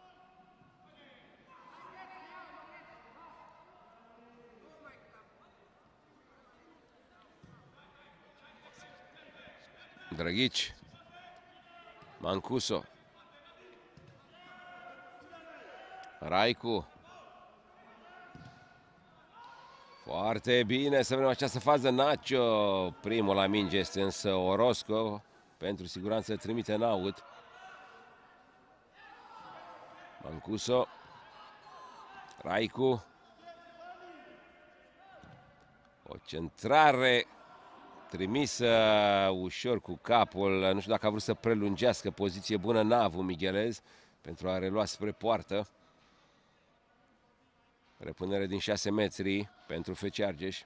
Drăghici. Mancuso. Raicu. Foarte bine să vedem această fază. Nacho. Primul la minge este însă Orosco. Pentru siguranță trimite în aut. Mancuso. Raicu. O centrare trimisă ușor cu capul. Nu știu dacă a vrut să prelungească. Poziție bună Navu Mighelez pentru a relua spre poartă. Repunere din șase metri pentru F C Argeș.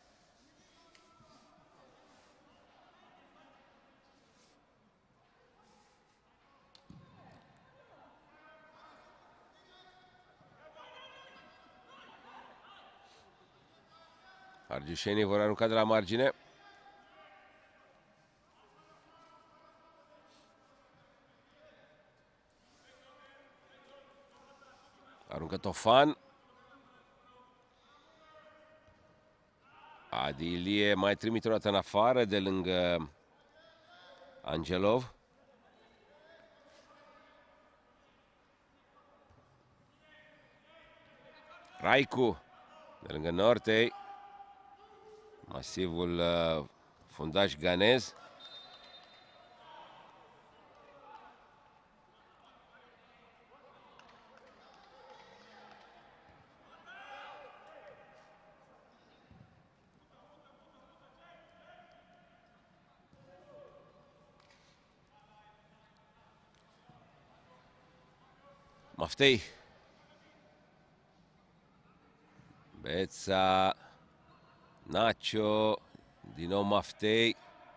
Argeșenii vor arunca de la margine. Aruncă Tofan. Adilie mai trimite o dată în afară de lângă Angelov. Raicu de lângă Nortei. Masivul uh, fundaș ganez. Maftei. Beța. Nacho. Din nou Maftei.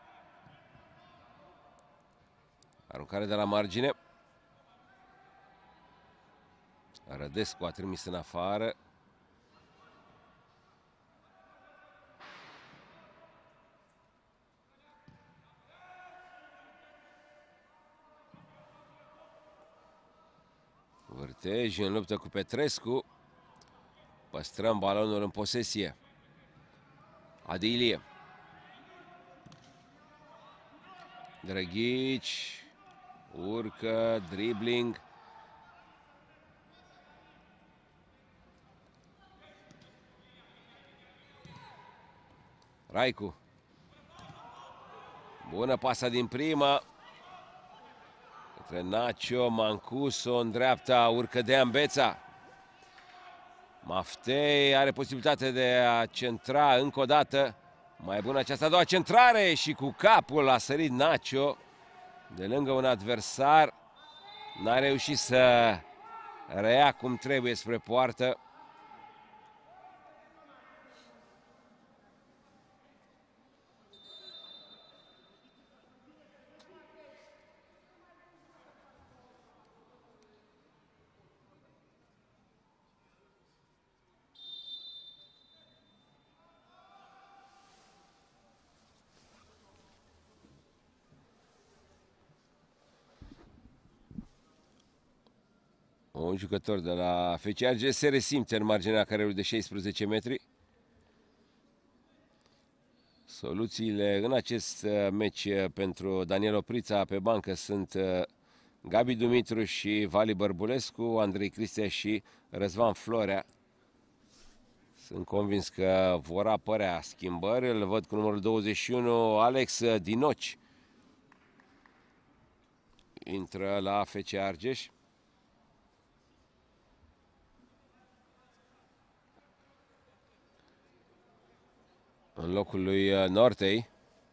Aruncare de la margine. Rădescu a trimis în afară. Vârtej în luptă cu Petrescu. Păstrăm balonul în posesie. Adi Ilie. Drăghici. Urcă, dribbling. Raicu. Bună pasa din prima. Către Nacio, Mancuso în dreapta, urcă Dean Beța. Maftei are posibilitatea de a centra încă o dată. Mai bună această a doua centrare și cu capul a sărit Nacio de lângă un adversar. N-a reușit să reia cum trebuie spre poartă. Un jucător de la F C Argeș se resimte în marginea carierului de șaisprezece metri. Soluțiile în acest meci pentru Daniel Oprița pe bancă sunt Gabi Dumitru și Vali Bărbulescu, Andrei Cristea și Răzvan Florea. Sunt convins că vor apărea schimbări. Îl văd cu numărul douăzeci și unu, Alex Dinoci. Intră la F C Argeș. În locul lui Nortei.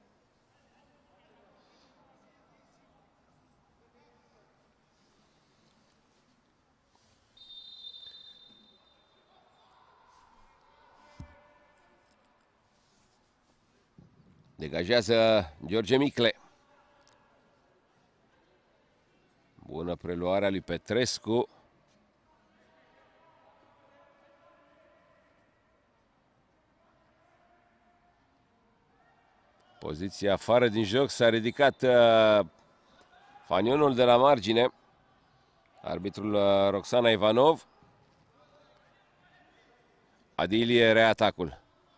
Degajează George Micle. Bună preluarea lui Petrescu. Poziția afară din joc, s-a ridicat uh, fanionul de la margine. Arbitrul uh, Roxana Ivanov. Adi Ilie reatacul.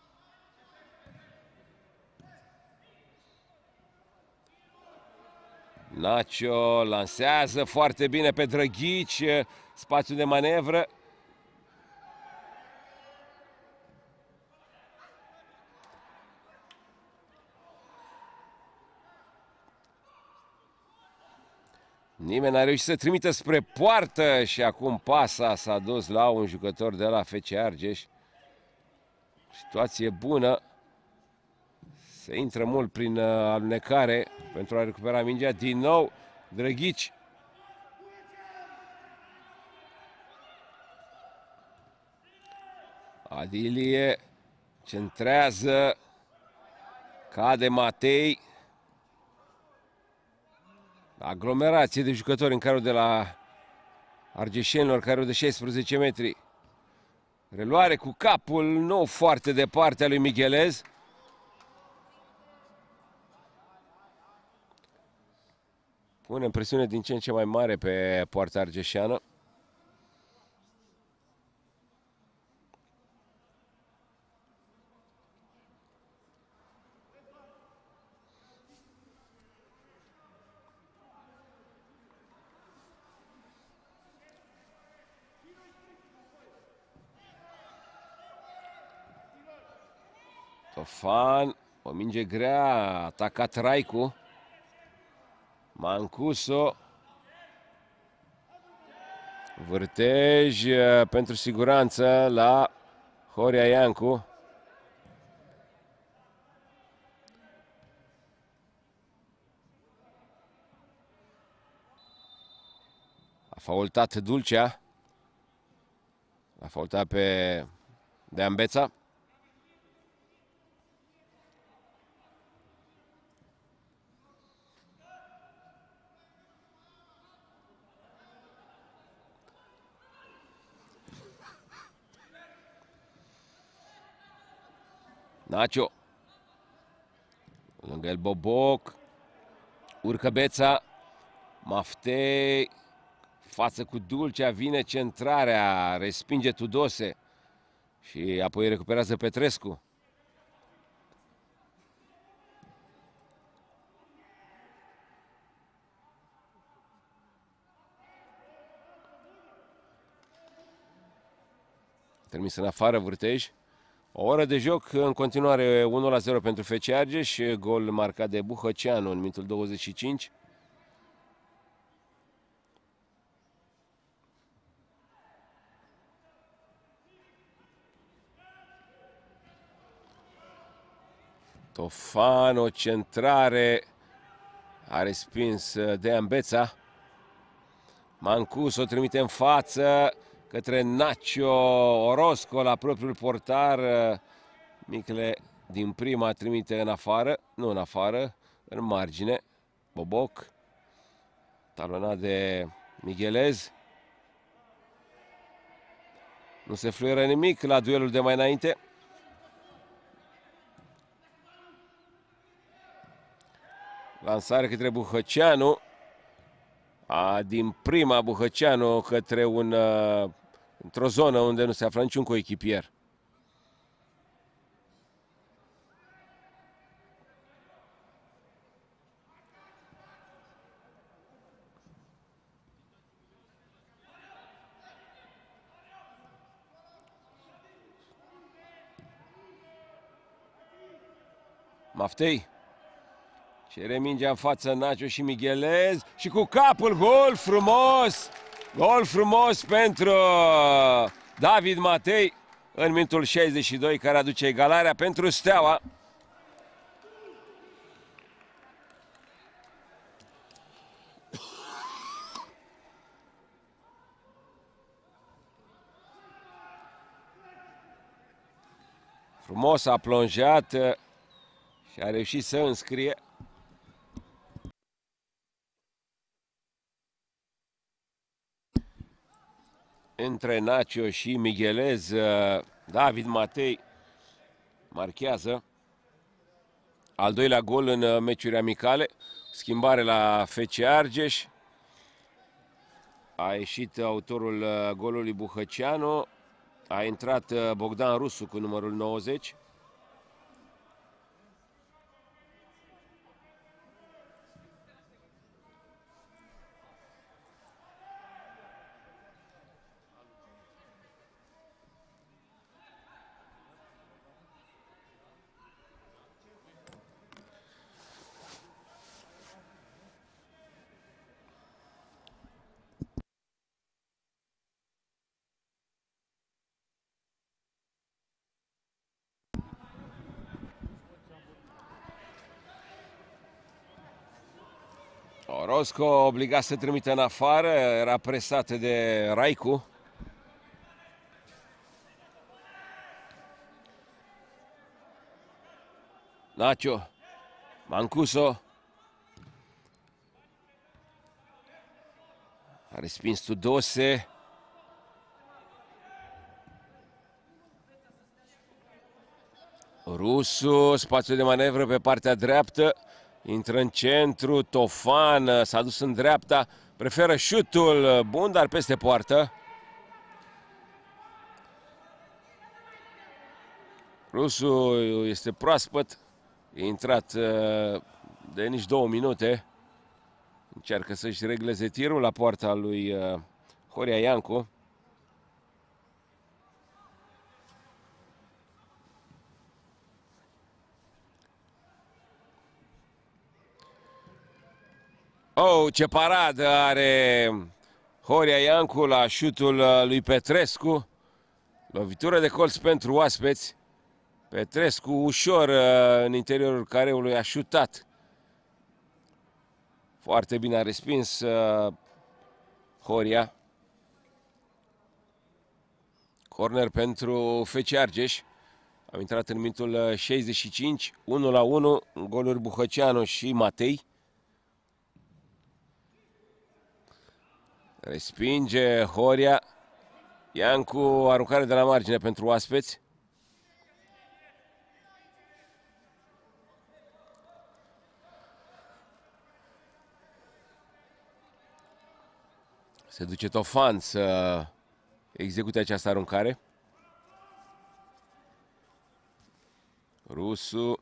Nacio lansează foarte bine pe Drăghici, spațiu de manevră. Nimeni n-a reușit să trimită spre poartă și acum pasa s-a dus la un jucător de la F C Argeș. Situație bună. Se intră mult prin alunecare pentru a recupera mingea. Din nou Drăghici. Adi Ilie centrează. Cade Matei. Aglomerație de jucători în carul de la argeșenilor, carul de șaisprezece metri. Reluare cu capul, nu foarte departe a lui Mighelez. Pune presiune din ce în ce mai mare pe poarta argeșeană. Tofan, o minge grea, a atacat Raicu. Mancuso. Vârtej pentru siguranță la Horia Iancu. A faultat Dulcea. A faultat pe Dean Beța. Nacio. Lângă el Boboc. Urcă Beța. Maftei. față cu Dulcea, vine centrarea, respinge Tudose și apoi recuperează Petrescu. Trimis în afară Vârtej. O oră de joc, în continuare unu la zero pentru F C Argeș, gol marcat de Buhăceanu în minutul douăzeci și cinci. Tofan, o centrare, a respins Dean Beța. Mancus o trimite în față către Nacio Orozco la propriul portar. Micle din prima trimite în afară, nu în afară, în margine. Boboc, talonat de Mighelez. Nu se fluieră nimic la duelul de mai înainte. Lansare către Buhăceanu. A, din prima Buhăceanu către un, uh, într-o zonă unde nu se află niciun coechipier. Maftei cere mingea în față Nacio și Mighelez și cu capul gol frumos! Gol frumos pentru David Matei în minutul șaizeci și doi, care aduce egalarea pentru Steaua. Frumos a plonjat și a reușit să înscrie. Între Nacio și Mighelez, David Matei marchează al doilea gol în meciuri amicale. Schimbare la F C Argeș. A ieșit autorul golului Buhăceanu. A intrat Bogdan Rusu cu numărul nouăzeci. Orozco obligat să trimite în afară, era presat de Raicu. Nacio, Mancuso. A respins Tudose. Rusu, spațiu de manevră pe partea dreaptă. Intră în centru, Tofan s-a dus în dreapta. Preferă șutul bun, dar peste poartă. Rusu este proaspăt. E intrat de nici două minute. Încearcă să-și regleze tirul la poarta lui Horia Iancu. Oh, ce paradă are Horia Iancu la șutul lui Petrescu. Lovitură de colț pentru oaspeți. Petrescu ușor în interiorul careului a șutat. Foarte bine a respins uh, Horia. Corner pentru F C Argeș. Am intrat în minutul șaizeci și cinci, unu la unu, goluri Buhăceanu și Matei. Respinge Horia. Iancu, aruncare de la margine pentru oaspeți. Se duce Tofan să execute această aruncare. Rusu.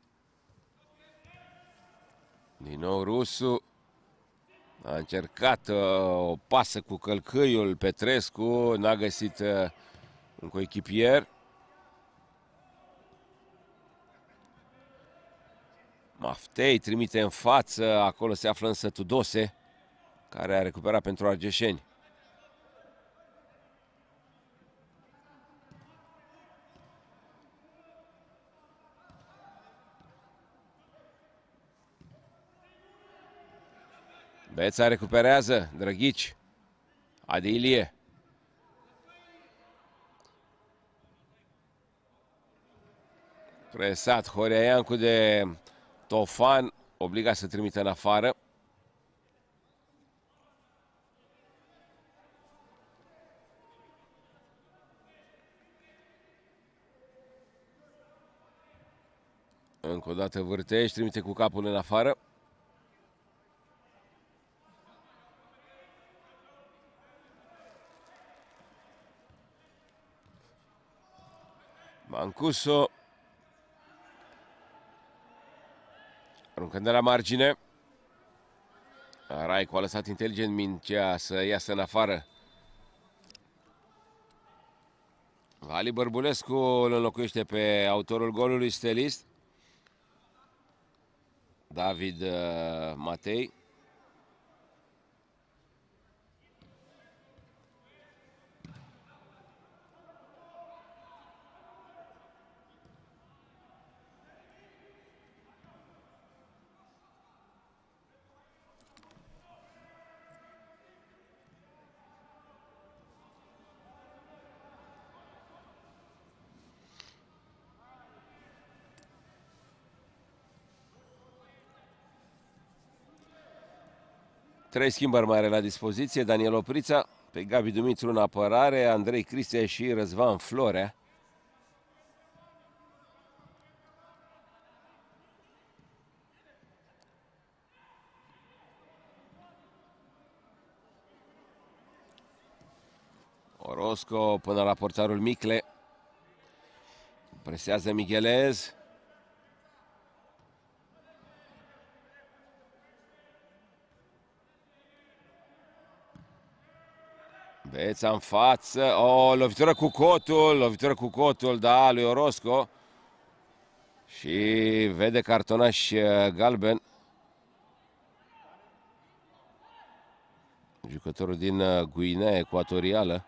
Din nou Rusu. A încercat uh, o pasă cu călcâiul Petrescu. N-a găsit uh, un coechipier. Maftei trimite în față. Acolo se află însă Tudose, care a recuperat pentru argeșeni. Beța recuperează, Drăghici, Adi Ilie. Presat Horia Iancu de Tofan, obligat să trimită în afară. Încă o dată Vârteș, trimite cu capul în afară. Mancuso. Aruncând de la margine. Raicu a lăsat inteligent mingea să iasă în afară. Vali Bărbulescu îl înlocuiește pe autorul golului stelist, David uh, Matei. Trei schimbări mai are la dispoziție. Daniel Oprița, pe Gabi Dumitru în apărare, Andrei Cristea și Răzvan Florea. Orosco până la portarul Micle. Presează Mighelez. Beța în față. O, lovitură cu cotul. Lovitură cu cotul, da, lui Orosco. Și vede cartonaș galben. Jucătorul din Guinea Ecuatorială.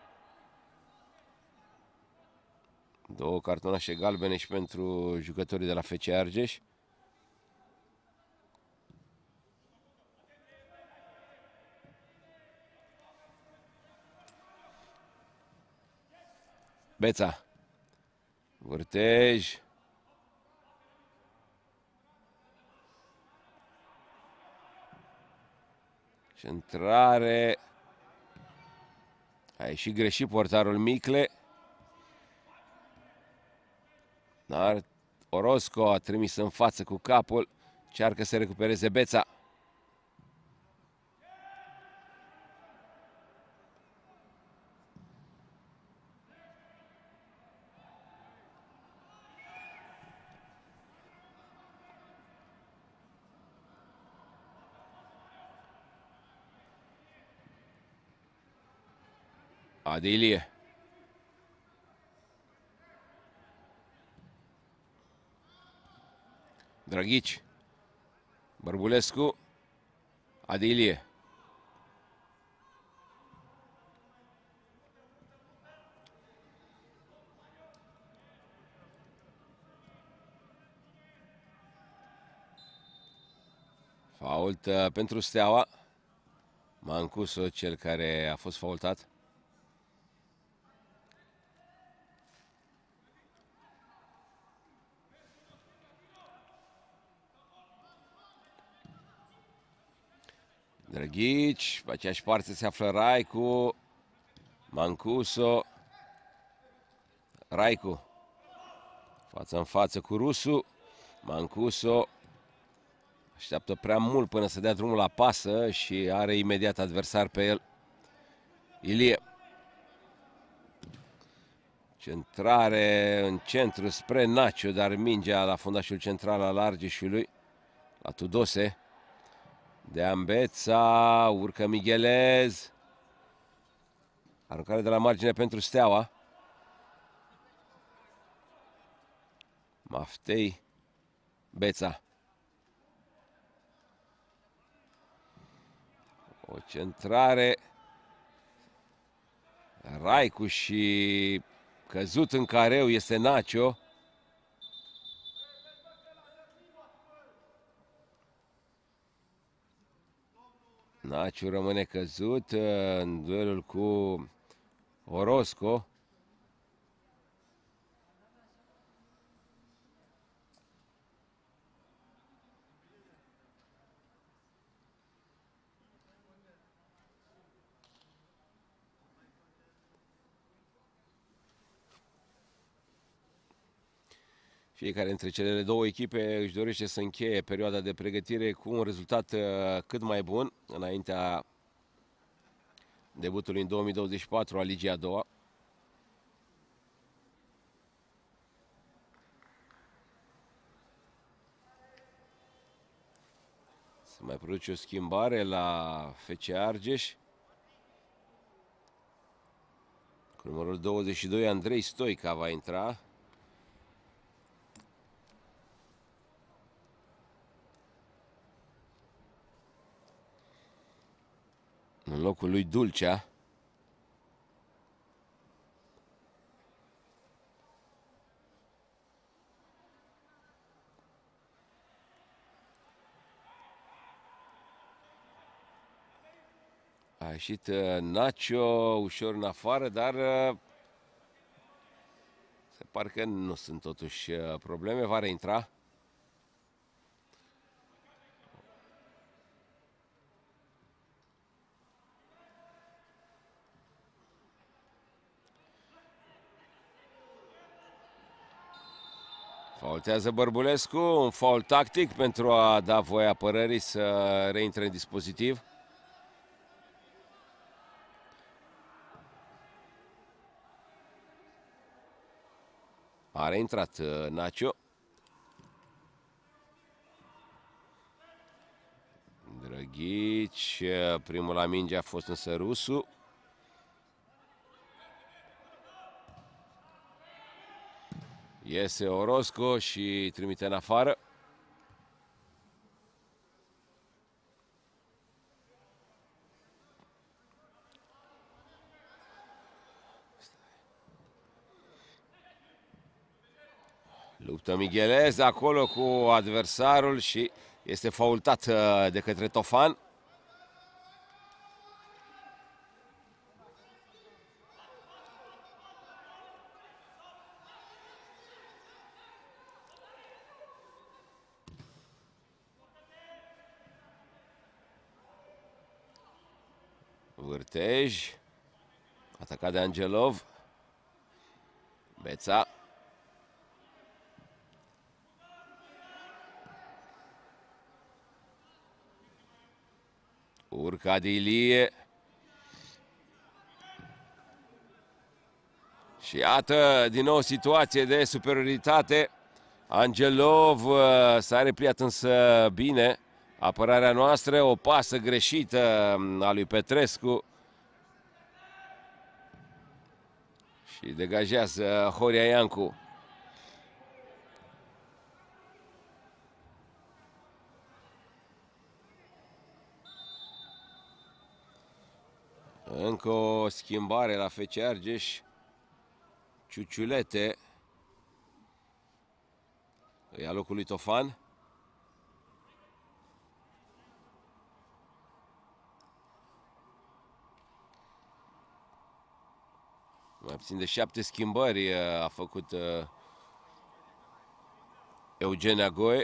Două cartonașe galbene și pentru jucătorii de la F C Argeș. Beța. Vârtej. Centrare. A ieșit greșit portarul Micle. Dar Orosco a trimis în față cu capul. Încearcă să recupereze Beța. Adi Ilie. Drăghici. Bărbulescu. Adi Ilie. Fault pentru Steaua. Mancuso, cel care a fost faultat. Drăghici, pe aceeași parte se află Raicu, Mancuso, Raicu, față în față cu Rusu, Mancuso așteaptă prea mult până să dea drumul la pasă și are imediat adversar pe el. Ilie. Centrare în centru spre Nacio, dar mingea la fundașul central al Argeșului, la Tudose. De Ambeța, urcă Mighelez. Aruncare de la margine pentru Steaua. Maftei, Beța. O centrare. Raicu și căzut în careu este Nacio. Nacio rămâne căzut în duelul cu Orosco. Fiecare dintre cele două echipe își dorește să încheie perioada de pregătire cu un rezultat cât mai bun înaintea debutului în două mii douăzeci și patru a Ligii a doua. Se mai produce o schimbare la F C Argeș. Cu numărul douăzeci și doi, Andrei Stoica va intra. În locul lui Dulcea. A ieșit Nacio ușor în afară, dar se pare că nu sunt totuși probleme. Va reintra. Faultează Bărbulescu, un faul tactic pentru a da voie apărării să reintre în dispozitiv. A reintrat Nacio. Drăghici, primul la minge a fost însă rusul. Iese Orosco și trimite în afară. Luptă Mighelez acolo cu adversarul și este faultat de către Tofan. Vârtej, atacat de Angelov. Beța. Urcă Ilie. Și iată, din nou, situație de superioritate. Angelov s-a repliat însă bine. Apărarea noastră, o pasă greșită a lui Petrescu. Și degajează Horia Iancu. Încă o schimbare la F C Argeș. Ciuciulete ia locul lui Tofan. Mai puțin de șapte schimbări a făcut Eugen Agoe.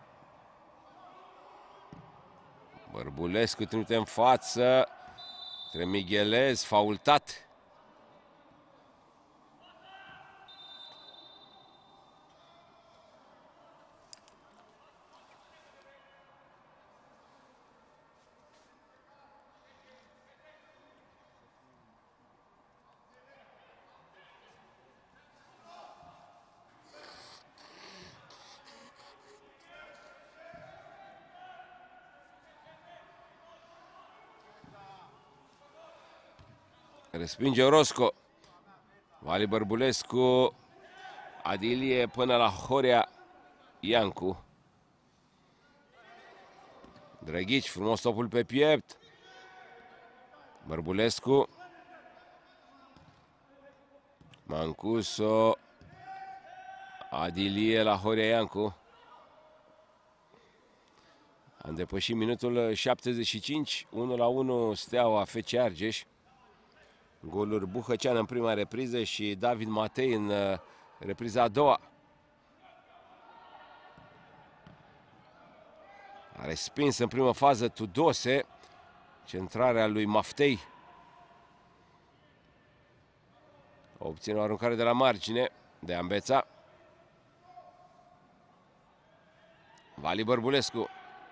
Bărbulescu trimite în față. Între Mighelez, faultat. Respinge Orosco. Vali Bărbulescu. Adilie până la Horea Iancu. Drăghici, frumos topul pe piept. Bărbulescu. Mancuso. Adilie la Horea Iancu. Am depășit minutul șaptezeci și cinci. unu la unu Steaua F C Argeș. Goluri Buhăcean în prima repriză și David Matei în repriza a doua. A respins în primă fază Tudose. Centrarea lui Maftei. Obține o aruncare de la margine de Ambeța. Vali Bărbulescu.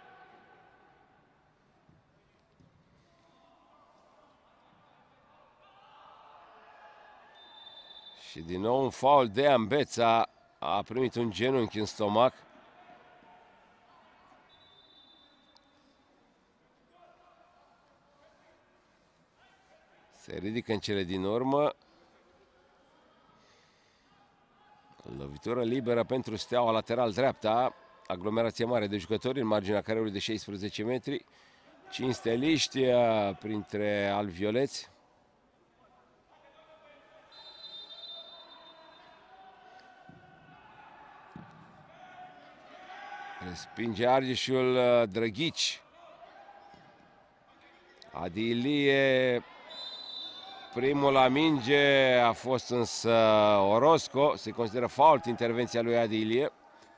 Și din nou un faul de Ambeța. A primit un genunchi în stomac. Se ridică în cele din urmă. Lovitură liberă pentru Steaua, lateral dreapta. Aglomerație mare de jucători în marginea careului de șaisprezece metri. cinci steliști printre alvioleți. Respinge Argeșul Drăghici. Adilie primul la minge, a fost însă Orosco. Se consideră fault intervenția lui Adilie.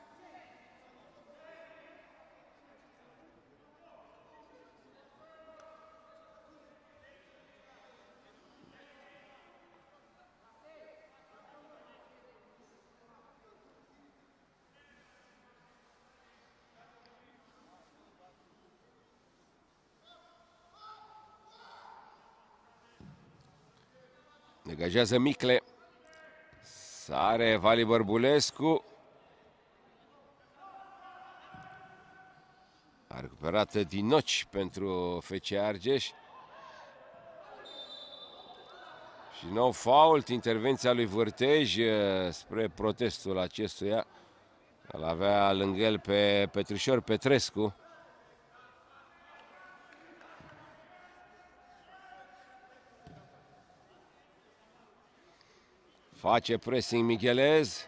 Degajează Micle. Sare Vali Bărbulescu. A recuperat Dinoci pentru F C Argeș. Și nou fault, intervenția lui Vârtej spre protestul acestuia. Îl avea lângă el pe Petrișor Petrescu. Face pressing Mighelez.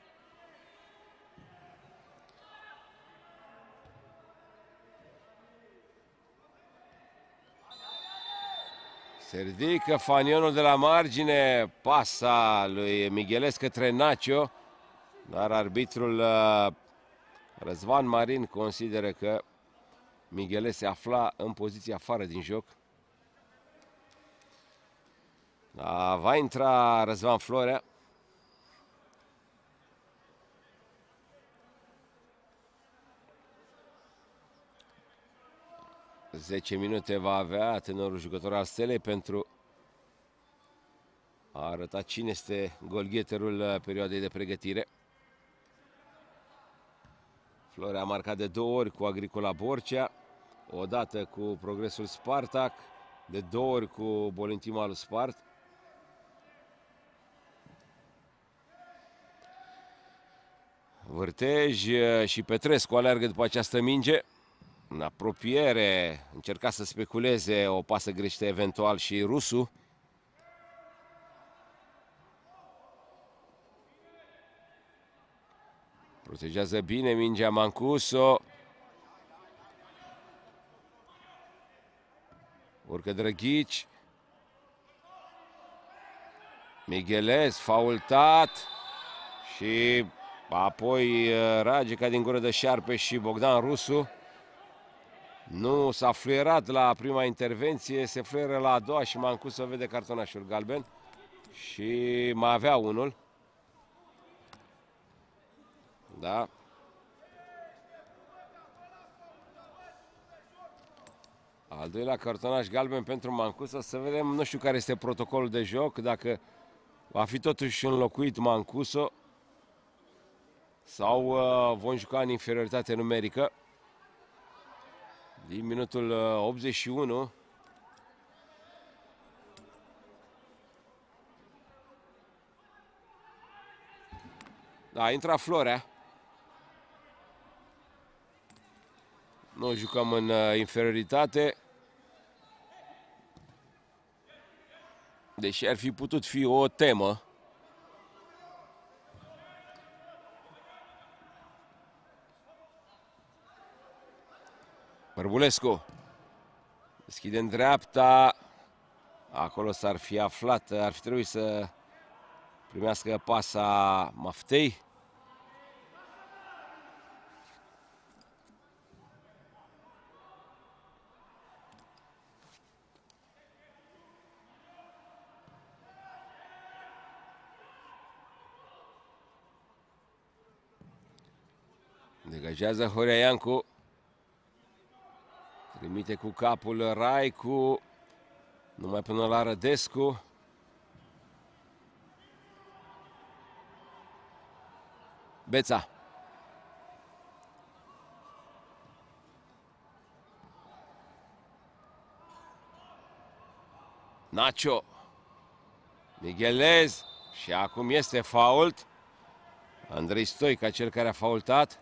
Se ridică fanionul de la margine. Pasa lui Mighelez către Nacio. Dar arbitrul Răzvan Marin consideră că Mighelez se afla în poziție afară din joc. Da, va intra Răzvan Florea. zece minute va avea tenorul jucător al Stelei pentru a arăta cine este golgheterul perioadei de pregătire. Florea a marcat de două ori cu Agricola Borcea, odată cu Progresul Spartak, de două ori cu Bolintimalu Spart. Vârtej și Petrescu aleargă după această minge. În apropiere încerca să speculeze o pasă greșită eventual și Rusu. Protejează bine mingea Mancuso. Urcă Drăghici. Mighelez, faultat. Și apoi Ragica din gură de șarpe și Bogdan Rusu. Nu s-a fluierat la prima intervenție, se fluieră la a doua și Mancuso vede cartonașul galben și mai avea unul. Da. Al doilea cartonaș galben pentru Mancuso. Să vedem, nu știu care este protocolul de joc, dacă va fi totuși înlocuit Mancuso sau uh, vom juca în inferioritate numerică. Din minutul uh, optzeci și unu. Da, intra Florea. Nu jucăm în uh, inferioritate. Deși ar fi putut fi o temă. Bărbulescu deschide în dreapta. Acolo s-ar fi aflat, ar fi trebuit să primească pasa Maftei. Degajează Horea Iancu. Trimite cu capul Raicu. Numai până la Rădescu. Beța. Nacho. Mighelez. Și acum este fault. Andrei Stoica, cel care a faultat.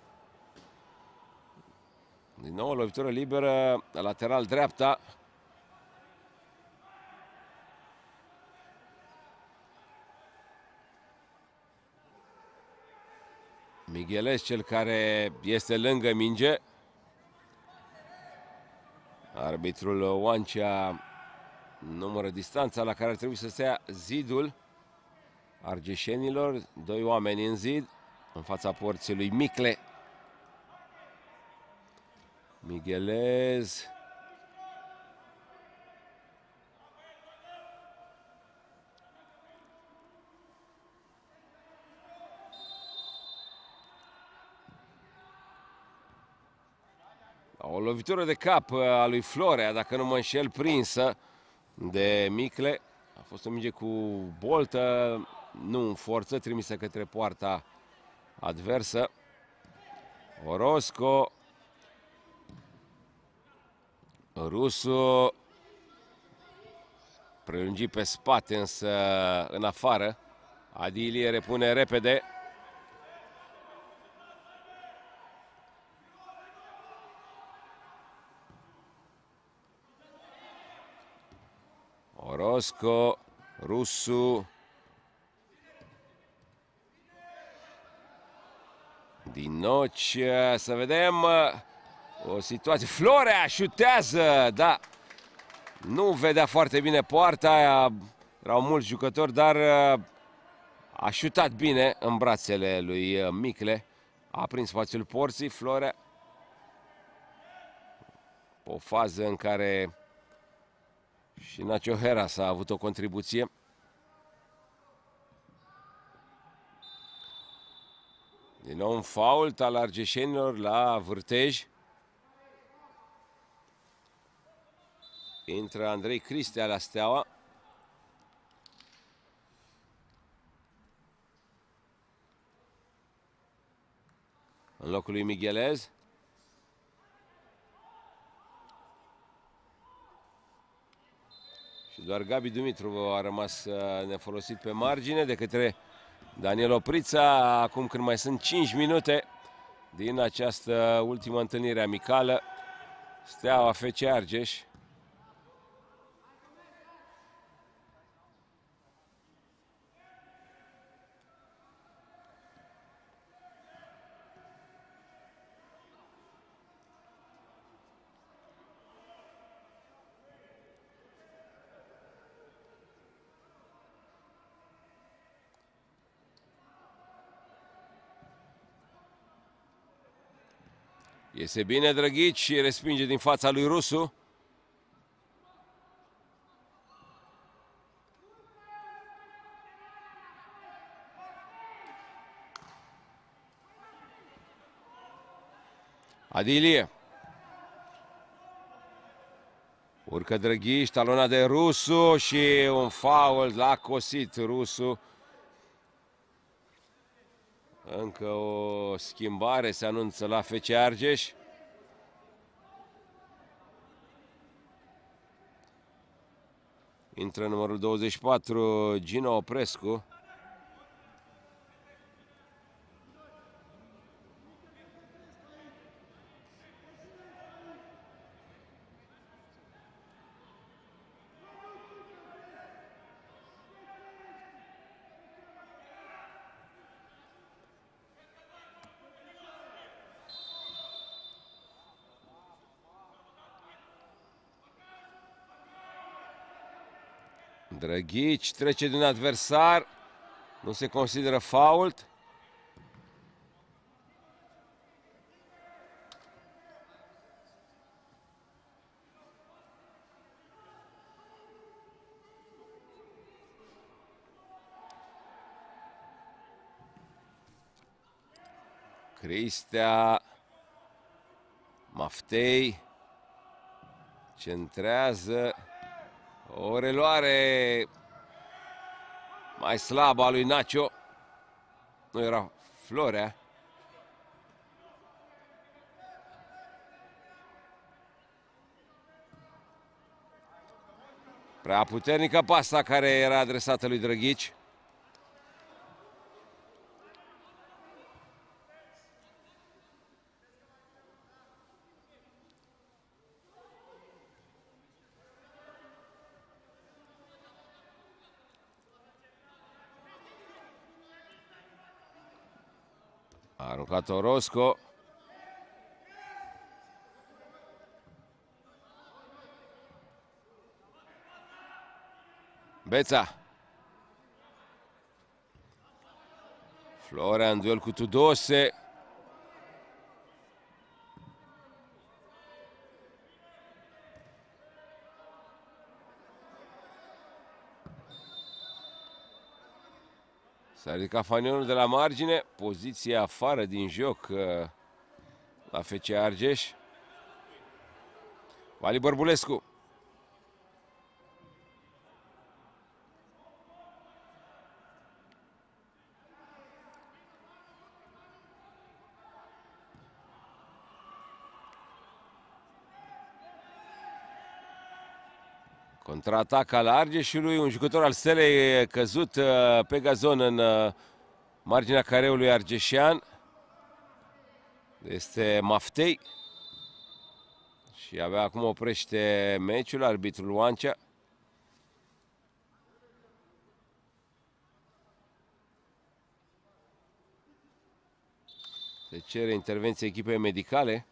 Din nou o lovitură liberă, lateral dreapta. Mighelez, cel care este lângă minge. Arbitrul Oancea numără distanța la care ar trebui să stea zidul argeșenilor. Doi oameni în zid, în fața porții lui Micle. Mighelez. O lovitură de cap a lui Florea, dacă nu mă înșel, prinsă de Micle. A fost o minge cu boltă, nu în forță, trimisă către poarta adversă. Orosco. Rusu. Prelungit pe spate, însă în afară. Adi Ilie repune repede. Orosco, Rusu. Dinoci, să vedem o situație. Florea șutează, da. Nu vedea foarte bine poarta aia. Erau mulți jucători, dar a șutat bine în brațele lui Micle. A prins spațiul porții, Florea. O fază în care și Nacho Heras a avut o contribuție. Din nou un fault al argeșenilor la vârtej. Intră Andrei Cristea la Steaua. În locul lui Mighelez. Și doar Gabi Dumitru a rămas nefolosit pe margine de către Daniel Oprița. Acum, când mai sunt cinci minute din această ultimă întâlnire amicală, Steaua F C Argeș. Iese bine Drăghici și respinge din fața lui Rusu. Adilie. Urcă Drăghici, talonat de Rusu și un foul, l-a cosit Rusu. Încă o schimbare se anunță la F C Argeș. Intră numărul douăzeci și patru, Gino Oprescu. Drăghici trece de un adversar. Nu se consideră fault. Cristea Maftei centrează. O reluare mai slabă a lui Nacio. Nu era Florea. Prea puternică pasa care era adresată lui Drăghici. A aruncat Orosco. Beța. Florea în duel cu Tudose. S-a ridicat fanionul de la margine. Poziția afară din joc la F C Argeș. Vali Bărbulescu. Contraatac al Argeșului, un jucător al Stelei căzut pe gazon în marginea careului argeșean. Este Maftei. Și abia acum oprește meciul arbitrul Oancea. Se cere intervenție echipei medicale.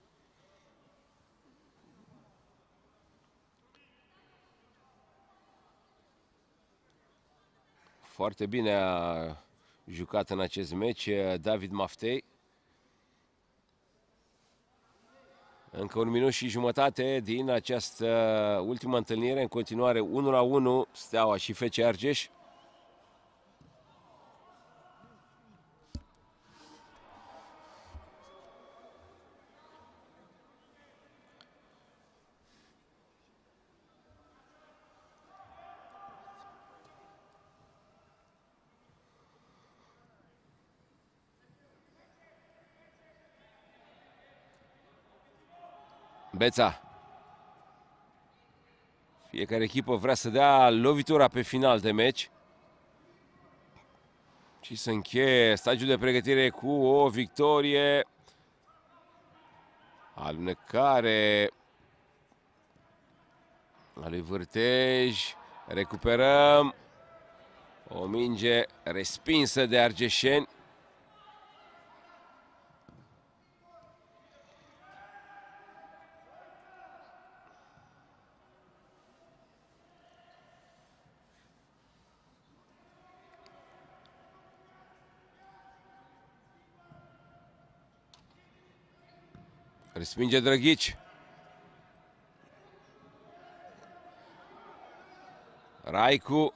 Foarte bine a jucat în acest meci David Maftei. Încă un minut și jumătate din această ultimă întâlnire. În continuare unu la unu Steaua și F C Argeș. Beța. Fiecare echipă vrea să dea lovitura pe final de meci și să încheie stagiul de pregătire cu o victorie. Alunecare a lui Vârtej. Recuperăm. O minge respinsă de argeșeni. Respinge Drăghici. Raicu.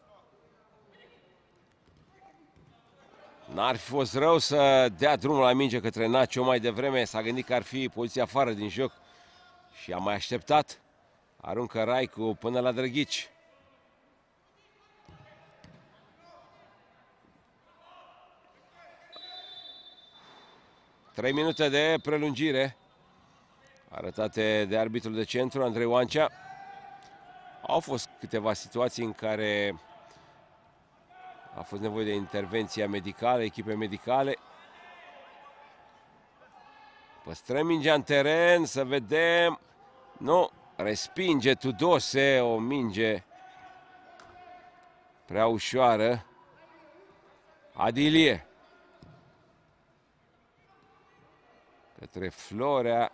N-ar fi fost rău să dea drumul la minge către Nacio mai devreme. S-a gândit că ar fi poziția afară din joc și a mai așteptat. Aruncă Raicu până la Drăghici. Trei minute de prelungire arătate de arbitrul de centru, Andrei Oancea. Au fost câteva situații în care a fost nevoie de intervenția medicală, echipe medicale. Păstrăm mingea în teren, să vedem. Nu, respinge Tudose, o minge prea ușoară. Adilie. Către Florea.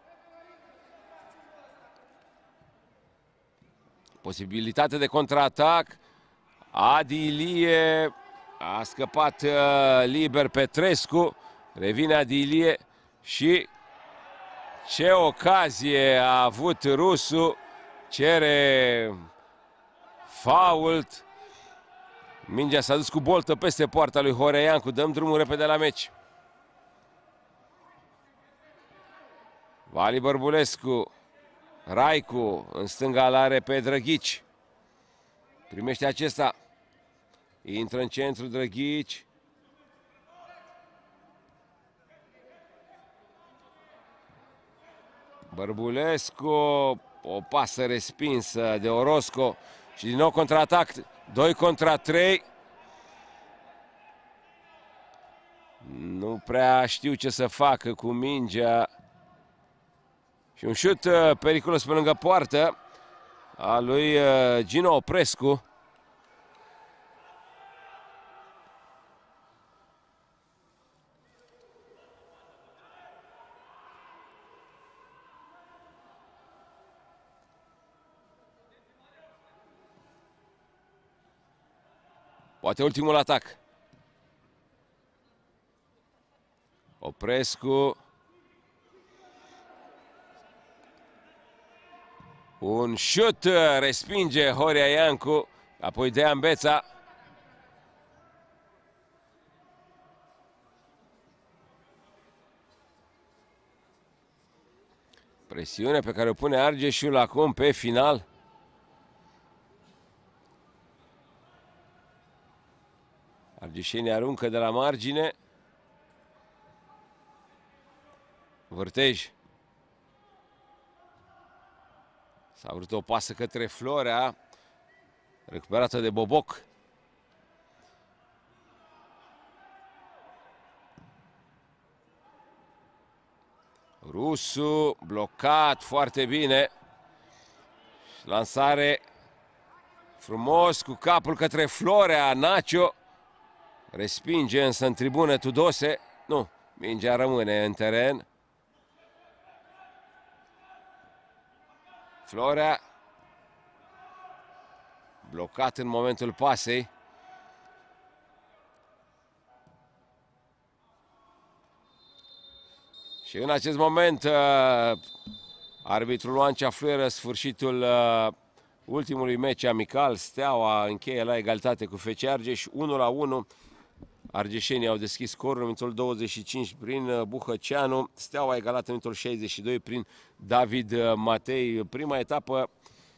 Posibilitate de contraatac. Adilie. A scăpat uh, liber Petrescu. Revine Adilie și ce ocazie a avut rusul. Cere fault. Mingea s-a dus cu boltă peste poarta lui Horea Iancu. Dăm drumul repede la meci. Vali Bărbulescu. Raicu în stânga l-are pe Drăghici. Primește acesta. Intră în centru Drăghici. Bărbulescu. O pasă respinsă de Orosco. Și din nou contraatac. doi contra trei. Nu prea știu ce să facă cu mingea. Și un șut periculos pe lângă poartă a lui Gino Oprescu. Poate ultimul atac. Oprescu. Un șut respinge Horea Iancu, apoi Dean Beța. Presiune pe care o pune Argeșul acum pe final. Argeșenii aruncă de la margine. Vârtej. S-a vrut o pasă către Florea, recuperată de Boboc. Rusu, blocat foarte bine. Lansare frumos cu capul către Florea, Nacio. Respinge însă în tribună Tudose. Nu, mingea rămâne în teren. Florea. Blocat în momentul pasei. Și în acest moment uh, arbitrul Oancea fluieră sfârșitul uh, ultimului meci amical. Steaua încheie la egalitate cu F C Argeș, unu la unu. Argeșenii au deschis scorul în minutul douăzeci și cinci prin Buhăceanu. Steaua a egalat în minutul șaizeci și doi prin David Matei. Prima etapă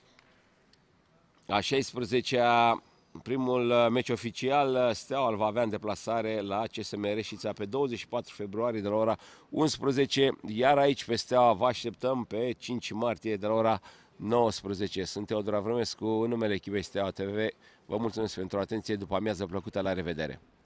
a șaisprezecea, primul meci oficial, Steaua îl va avea în deplasare la C S M Reșița pe douăzeci și patru februarie de la ora unsprezece, iar aici pe Steaua vă așteptăm pe cinci martie de la ora nouăsprezece. Sunt Teodor Avrămescu, în numele echipei Steaua T V. Vă mulțumesc pentru atenție, după amiază plăcută, la revedere!